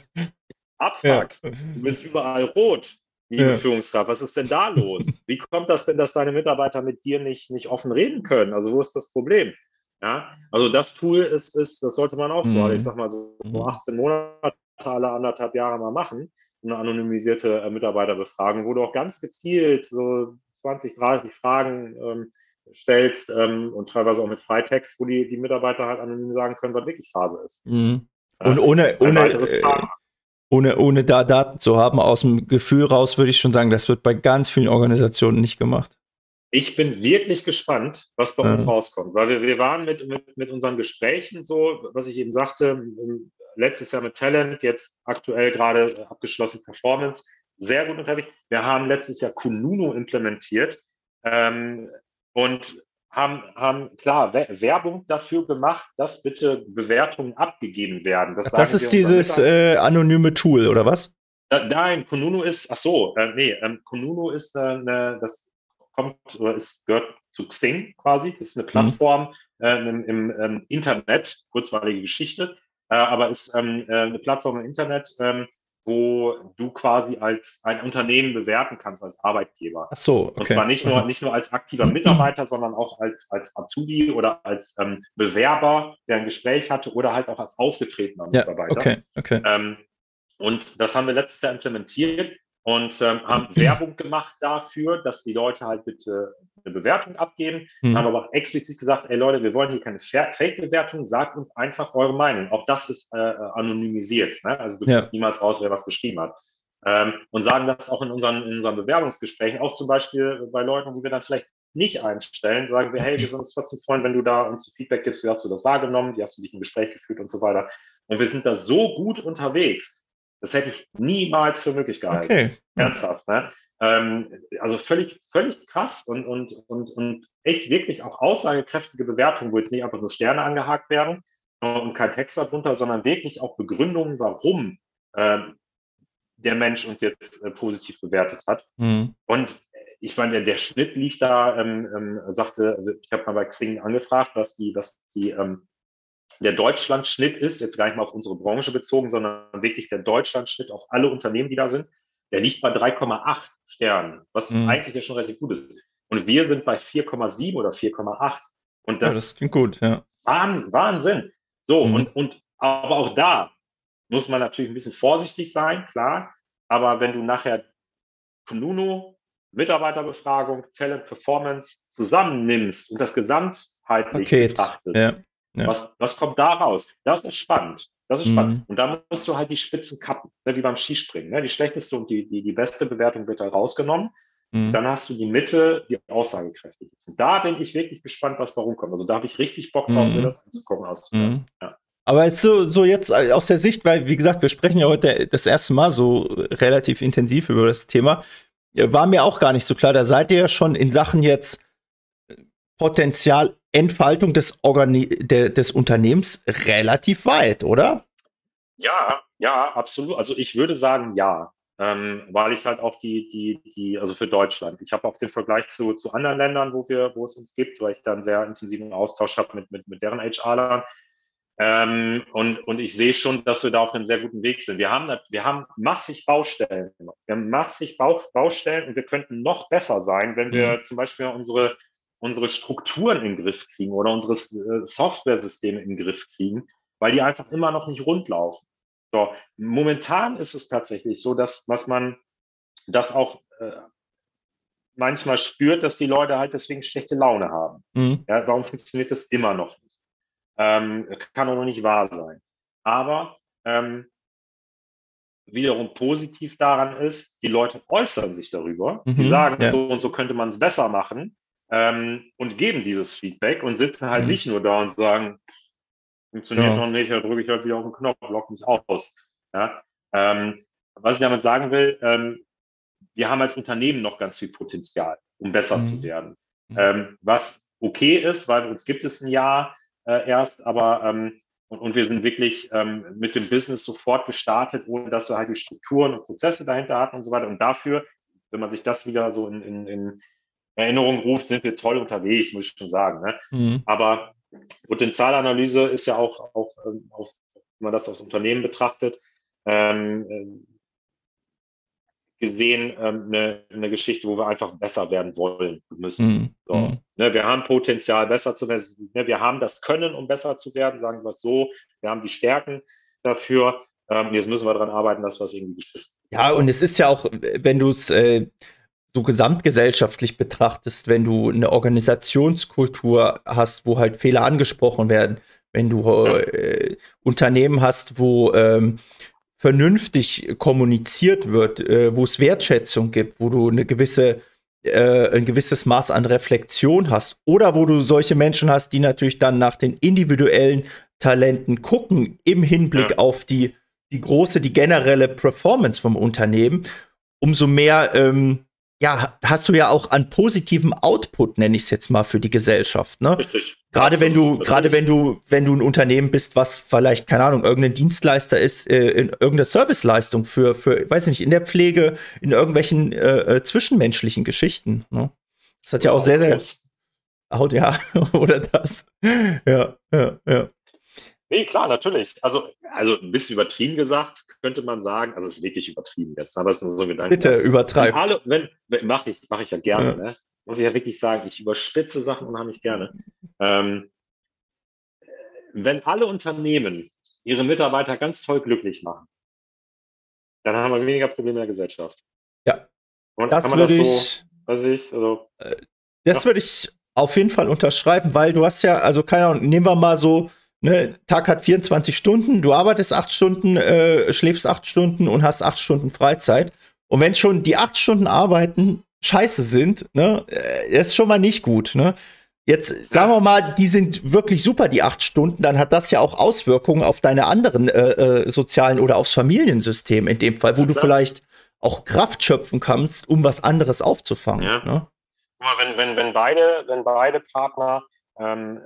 S2: Abfuck, du bist überall rot, liebe Führungskraft, was ist denn da los? Wie kommt das denn, dass deine Mitarbeiter mit dir nicht offen reden können? Also wo ist das Problem? Ja, also das Tool das sollte man auch so, ich sag mal so 18 Monate, alle 1,5 Jahre mal machen, eine anonymisierte Mitarbeiterbefragung, wo du auch ganz gezielt so 20, 30 Fragen stellst und teilweise auch mit Freitext, wo die Mitarbeiter halt anonym sagen können, was wirklich Phase ist.
S1: Und ohne da Daten zu haben, aus dem Gefühl raus, würde ich schon sagen, das wird bei ganz vielen Organisationen nicht gemacht.
S2: Ich bin wirklich gespannt, was bei uns rauskommt, weil wir waren mit unseren Gesprächen so, was ich eben sagte, letztes Jahr mit Talent, jetzt aktuell gerade abgeschlossen Performance, sehr gut unterwegs. Wir haben letztes Jahr Kununu implementiert und haben klar Werbung dafür gemacht, dass bitte Bewertungen abgegeben werden.
S1: Das ist dieses anonyme Tool, oder was?
S2: Nein, Kununu ist, Kununu ist das gehört zu Xing quasi. Das ist eine Plattform im Internet, kurzweilige Geschichte, aber ist eine Plattform im Internet, wo du quasi als ein Unternehmen bewerten kannst, als Arbeitgeber.
S1: Ach so, okay.
S2: Und zwar nicht nur als aktiver Mitarbeiter, sondern auch als Azubi oder als Bewerber, der ein Gespräch hatte oder halt auch als ausgetretener Mitarbeiter.
S1: Okay.
S2: Und das haben wir letztes Jahr implementiert und haben Werbung gemacht dafür, dass die Leute halt bitte eine Bewertung abgeben. Haben aber auch explizit gesagt, ey Leute, wir wollen hier keine Fake-Bewertung, sagt uns einfach eure Meinung. Auch das ist anonymisiert. Ne? Also du kriegst niemals raus, wer was geschrieben hat. Und sagen das auch in unseren Bewerbungsgesprächen, auch zum Beispiel bei Leuten, die wir dann vielleicht nicht einstellen, sagen wir, hey, wir würden uns trotzdem freuen, wenn du da uns Feedback gibst, wie hast du das wahrgenommen, wie hast du dich im Gespräch gefühlt und so weiter. Und wir sind da so gut unterwegs, das hätte ich niemals für möglich gehalten.
S1: Okay.
S2: Ernsthaft, ne? Also völlig krass und echt wirklich auch aussagekräftige Bewertungen, wo jetzt nicht einfach nur Sterne angehakt werden und kein Text darunter, sondern wirklich auch Begründungen, warum der Mensch uns jetzt positiv bewertet hat. Und ich meine, der Schnitt liegt da, sagte, ich habe mal bei Xing angefragt, dass der Deutschlandschnitt ist, jetzt gar nicht mal auf unsere Branche bezogen, sondern wirklich der Deutschlandschnitt auf alle Unternehmen, die da sind, der liegt bei 3,8 Sternen, was eigentlich ja schon relativ gut ist. Und wir sind bei 4,7 oder 4,8. Und
S1: Ja, das
S2: das
S1: klingt gut, ja.
S2: Wahnsinn. So,
S1: Mhm.
S2: aber auch da muss man natürlich ein bisschen vorsichtig sein, klar. Aber wenn du nachher Kununu, Mitarbeiterbefragung, Talent Performance zusammennimmst und das gesamtheitlich
S1: Paket,
S2: betrachtest,
S1: ja. Ja.
S2: was kommt da raus? Das ist spannend. Das ist spannend.
S1: Mhm.
S2: Und da musst du halt die Spitzen kappen, ne, wie beim Skispringen. Ne? Die schlechteste und die beste Bewertung wird halt rausgenommen. Und
S1: Mhm.
S2: dann hast du die Mitte, die aussagekräftig ist. Und da bin ich wirklich gespannt, was warum kommt. Also da habe ich richtig Bock drauf, mir
S1: Mhm.
S2: das anzugucken, auszuwerten.
S1: Mhm.
S2: Ja.
S1: Aber ist so jetzt aus der Sicht, weil, wie gesagt, wir sprechen ja heute das erste Mal so relativ intensiv über das Thema, war mir auch gar nicht so klar. Da seid ihr ja schon in Sachen jetzt Potenzialentfaltung des Unternehmens relativ weit, oder?
S2: Ja, absolut. Also ich würde sagen, ja. Weil ich halt auch also für Deutschland, ich habe auch den Vergleich zu anderen Ländern, wo es uns gibt, weil ich da einen sehr intensiven Austausch habe mit deren HR-Lern. Und ich sehe schon, dass wir da auf einem sehr guten Weg sind. Wir haben massig Baustellen. Wir haben massig Baustellen und wir könnten noch besser sein, wenn
S1: Mhm.
S2: wir zum Beispiel unsere Strukturen in den Griff kriegen oder unsere Software-Systeme in den Griff kriegen, weil die einfach immer noch nicht rund laufen. So, momentan ist es tatsächlich so, dass was man das auch manchmal spürt, dass die Leute halt deswegen schlechte Laune haben.
S1: Mhm.
S2: Ja, warum funktioniert das immer noch nicht? Kann auch noch nicht wahr sein. Aber wiederum positiv daran ist, die Leute äußern sich darüber. Die
S1: Mhm.
S2: sagen,
S1: Ja.
S2: so und so könnte man es besser machen und geben dieses Feedback und sitzen halt
S1: Mhm.
S2: nicht nur da und sagen, funktioniert
S1: Genau.
S2: noch nicht, da drücke ich halt wieder auf den Knopf, lock mich aus. Ja? Was ich damit sagen will, wir haben als Unternehmen noch ganz viel Potenzial, um besser zu
S1: Mhm.
S2: werden.
S1: Mhm.
S2: Was okay ist, weil uns gibt es ein Jahr erst, aber und wir sind wirklich mit dem Business sofort gestartet, ohne dass wir halt die Strukturen und Prozesse dahinter hatten und so weiter. Und dafür, wenn man sich das wieder so in Erinnerung ruft, sind wir toll unterwegs, muss ich schon sagen. Ne?
S1: Mhm.
S2: Aber Potenzialanalyse ist ja auch wenn man das aufs Unternehmen betrachtet, gesehen eine Geschichte, wo wir einfach besser werden wollen müssen.
S1: Mhm.
S2: So,
S1: Mhm.
S2: ne, wir haben Potenzial, besser zu werden. Ne, wir haben das Können, um besser zu werden, sagen wir es so. Wir haben die Stärken dafür. Jetzt müssen wir daran arbeiten, dass wir es irgendwie geschissen.
S1: Ja, und
S2: So.
S1: es ist ja auch, wenn du es so gesamtgesellschaftlich betrachtest, wenn du eine Organisationskultur hast, wo halt Fehler angesprochen werden, wenn du
S2: Ja,
S1: Unternehmen hast, wo vernünftig kommuniziert wird, wo es Wertschätzung gibt, wo du ein gewisses Maß an Reflexion hast oder wo du solche Menschen hast, die natürlich dann nach den individuellen Talenten gucken im Hinblick
S2: ja,
S1: auf die generelle Performance vom Unternehmen, umso mehr ja, hast du ja auch an positivem Output, nenne ich es jetzt mal, für die Gesellschaft, ne?
S2: richtig. Absolut. Natürlich.
S1: Wenn du ein Unternehmen bist, was vielleicht, keine Ahnung, irgendein Dienstleister ist, in irgendeiner Serviceleistung weiß ich nicht, in der Pflege, in irgendwelchen zwischenmenschlichen Geschichten, ne? Das hat ja
S2: Oder
S1: auch sehr, sehr,
S2: Autos.
S1: ja, oder das. Ja, ja, ja.
S2: Nee, klar, natürlich. Also ein bisschen übertrieben gesagt, könnte man sagen, also es ist wirklich übertrieben jetzt, aber es ist nur so ein Gedanke.
S1: Bitte übertreib.
S2: Mache ich ja gerne,
S1: Ja.
S2: ne? Muss ich ja wirklich sagen, ich überspitze Sachen unheimlich gerne. Ähm, wenn alle Unternehmen ihre Mitarbeiter ganz toll glücklich machen, dann haben wir weniger Probleme in der Gesellschaft.
S1: Ja,
S2: Und kann
S1: das
S2: man
S1: würde
S2: das so,
S1: ich,
S2: weiß ich, also,
S1: das
S2: ja,
S1: würde ich auf jeden Fall unterschreiben, weil du hast ja, also keine Ahnung, nehmen wir mal so, ne, Tag hat 24 Stunden, du arbeitest 8 Stunden, schläfst 8 Stunden und hast 8 Stunden Freizeit. Und wenn schon die 8 Stunden Arbeiten scheiße sind, ne, ist schon mal nicht gut, ne? Jetzt sagen wir
S2: ja,
S1: mal, die sind wirklich super, die 8 Stunden, dann hat das ja auch Auswirkungen auf deine anderen sozialen oder aufs Familiensystem in dem Fall, wo
S2: ja,
S1: du
S2: klar.
S1: vielleicht auch Kraft schöpfen kannst, um was anderes aufzufangen.
S2: Ja.
S1: Ne?
S2: Aber wenn beide Partner ähm,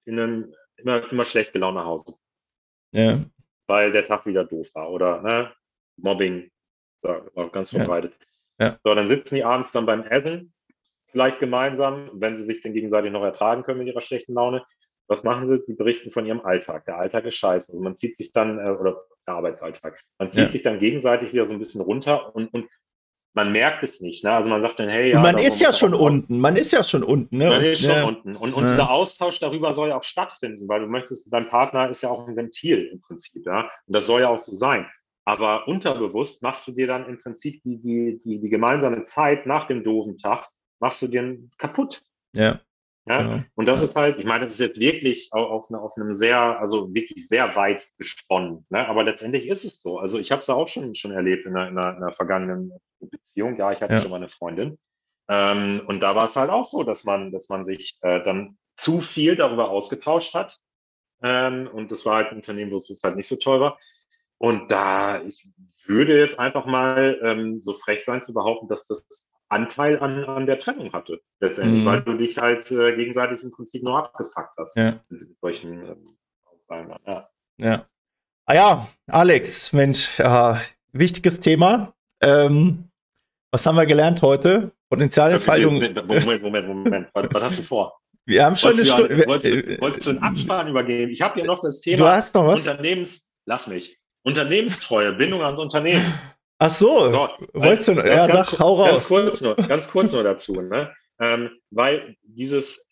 S2: immer schlecht gelaunt nach Hause,
S1: Ja,
S2: weil der Tag wieder doof war oder ne, Mobbing, war ganz
S1: ja,
S2: verbreitet.
S1: ja,
S2: So, dann sitzen die abends dann beim Essen, vielleicht gemeinsam, wenn sie sich denn gegenseitig noch ertragen können mit ihrer schlechten Laune. Was machen sie? Sie berichten von ihrem Alltag. Der Alltag ist scheiße. Also man zieht sich dann, oder der Arbeitsalltag, man zieht
S1: ja.
S2: sich dann gegenseitig wieder so ein bisschen runter und man merkt es nicht. Ne? Also man sagt dann, hey, ja,
S1: und man ist ja schon unten. Man ist ja schon unten. Ne?
S2: Man ist schon unten. Und dieser Austausch darüber soll ja auch stattfinden, weil du möchtest, dein Partner ist ja auch ein Ventil im Prinzip. Ja? Und das soll ja auch so sein. Aber unterbewusst machst du dir dann im Prinzip die gemeinsame Zeit nach dem doofen Tag, machst du dir kaputt.
S1: Ja.
S2: Ja? Genau. Und das ist halt, ich meine, das ist jetzt wirklich auf einem sehr, also wirklich sehr weit gesponnen. Ne? Aber letztendlich ist es so. Also ich habe es ja auch schon erlebt in einer vergangenen Beziehung. Ja, ich hatte schon mal eine Freundin. Und da war es halt auch so, dass man sich dann zu viel darüber ausgetauscht hat. Und das war halt ein Unternehmen, wo es halt nicht so toll war. Und ich würde jetzt einfach mal so frech sein zu behaupten, dass das Anteil an der Trennung hatte, letztendlich, weil du dich halt gegenseitig im Prinzip nur abgefuckt hast mit solchen Aussagen.
S1: Ja. Ah ja, Alex, Mensch, wichtiges Thema. Was haben wir gelernt heute? Potenzialentfaltung.
S2: Moment. Was hast du vor?
S1: Wir haben schon eine Stunde.
S2: Wolltest du einen Abspann übergeben? Ich habe ja noch das Thema
S1: du hast noch was?
S2: Unternehmenstreue, Bindung ans Unternehmen.
S1: Ach so. Wolltest du, hau raus.
S2: Ganz kurz nur dazu, ne? Weil dieses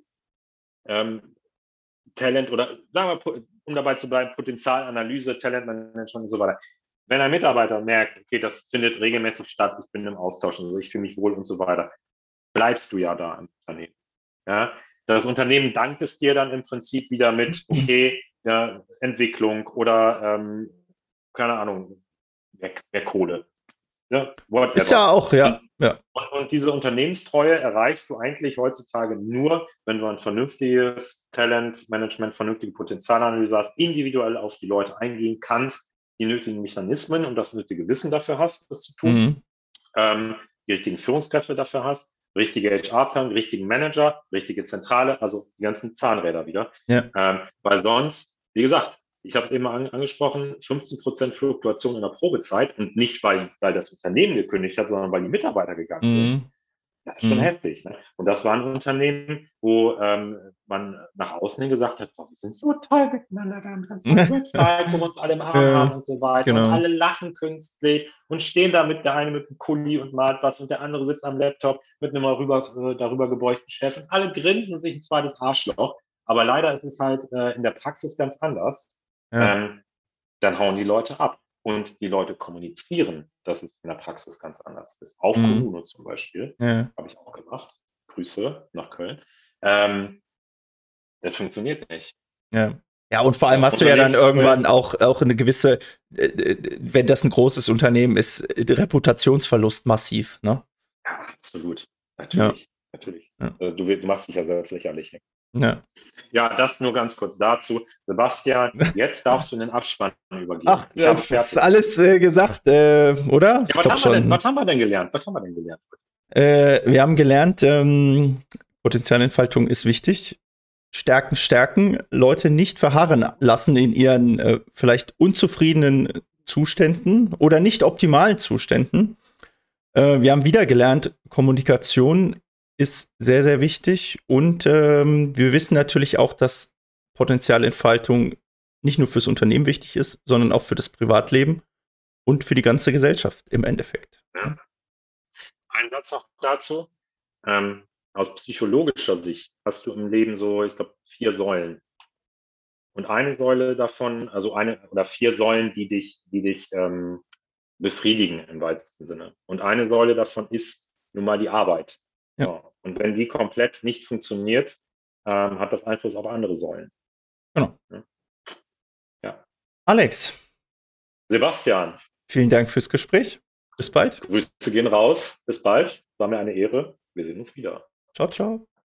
S2: Talent oder sagen wir, um dabei zu bleiben, Potenzialanalyse, Talentmanagement und so weiter. Wenn ein Mitarbeiter merkt, okay, das findet regelmäßig statt, ich bin im Austausch und so, ich fühle mich wohl und so weiter, bleibst du ja da im Unternehmen. Ja? Das Unternehmen dankt es dir dann im Prinzip wieder mit, okay, ja, Entwicklung oder keine Ahnung, mehr Kohle. Ja, whatever.
S1: Ist ja auch, ja.
S2: Und diese Unternehmenstreue erreichst du eigentlich heutzutage nur, wenn du ein vernünftiges Talentmanagement, vernünftige Potenzialanalyse hast, individuell auf die Leute eingehen kannst, die nötigen Mechanismen und das nötige Wissen dafür hast, das zu tun, die richtigen Führungskräfte dafür hast, richtige HR-Abteilung, richtigen Manager, richtige Zentrale, also die ganzen Zahnräder wieder.
S1: Ja.
S2: Weil sonst, wie gesagt, ich habe es eben angesprochen, 15% Fluktuation in der Probezeit und nicht, weil das Unternehmen gekündigt hat, sondern weil die Mitarbeiter gegangen sind. Das ist schon heftig. Ne? Und das war ein Unternehmen, wo man nach außen hin gesagt hat, wir sind so toll miteinander, wir haben eine ganz tolle Website, wo wir uns alle im Arm haben und so weiter. Genau. Und alle lachen künstlich und stehen da mit der eine mit einem Kuli und malt was und der andere sitzt am Laptop mit einem darüber gebeugten Chef und alle grinsen sich ein zweites Arschloch. Aber leider ist es halt in der Praxis ganz anders. Ja. Dann hauen die Leute ab. Und die Leute kommunizieren, dass es in der Praxis ganz anders ist. Auf Kommune zum Beispiel. Ja. Habe ich auch gemacht. Grüße nach Köln. Das funktioniert nicht.
S1: Ja. Ja, und vor allem hast du ja dann irgendwann auch eine gewisse, wenn das ein großes Unternehmen ist, Reputationsverlust massiv, ne?
S2: Ja, absolut. Natürlich. Ja. Also du machst dich ja selbst lächerlich. Ja, das nur ganz kurz dazu. Sebastian, jetzt darfst du den Abspann übergeben.
S1: Ach, ist alles gesagt, oder?
S2: Ja, was haben wir denn gelernt?
S1: Wir haben gelernt, Potenzialentfaltung ist wichtig. Stärken, Leute nicht verharren lassen in ihren vielleicht unzufriedenen Zuständen oder nicht optimalen Zuständen. Wir haben wieder gelernt, Kommunikation ist sehr, sehr wichtig und wir wissen natürlich auch, dass Potenzialentfaltung nicht nur fürs Unternehmen wichtig ist, sondern auch für das Privatleben und für die ganze Gesellschaft im Endeffekt.
S2: Ja. Ein Satz noch dazu. Aus psychologischer Sicht hast du im Leben so, ich glaube, 4 Säulen. Und eine Säule davon, also 4 Säulen, die dich befriedigen im weitesten Sinne. Und eine Säule davon ist nun mal die Arbeit. Ja. Ja. Und wenn die komplett nicht funktioniert, hat das Einfluss auf andere Säulen.
S1: Genau. Ja. Alex.
S2: Sebastian.
S1: Vielen Dank fürs Gespräch. Bis bald.
S2: Grüße gehen raus. Bis bald. War mir eine Ehre. Wir sehen uns wieder.
S1: Ciao, ciao.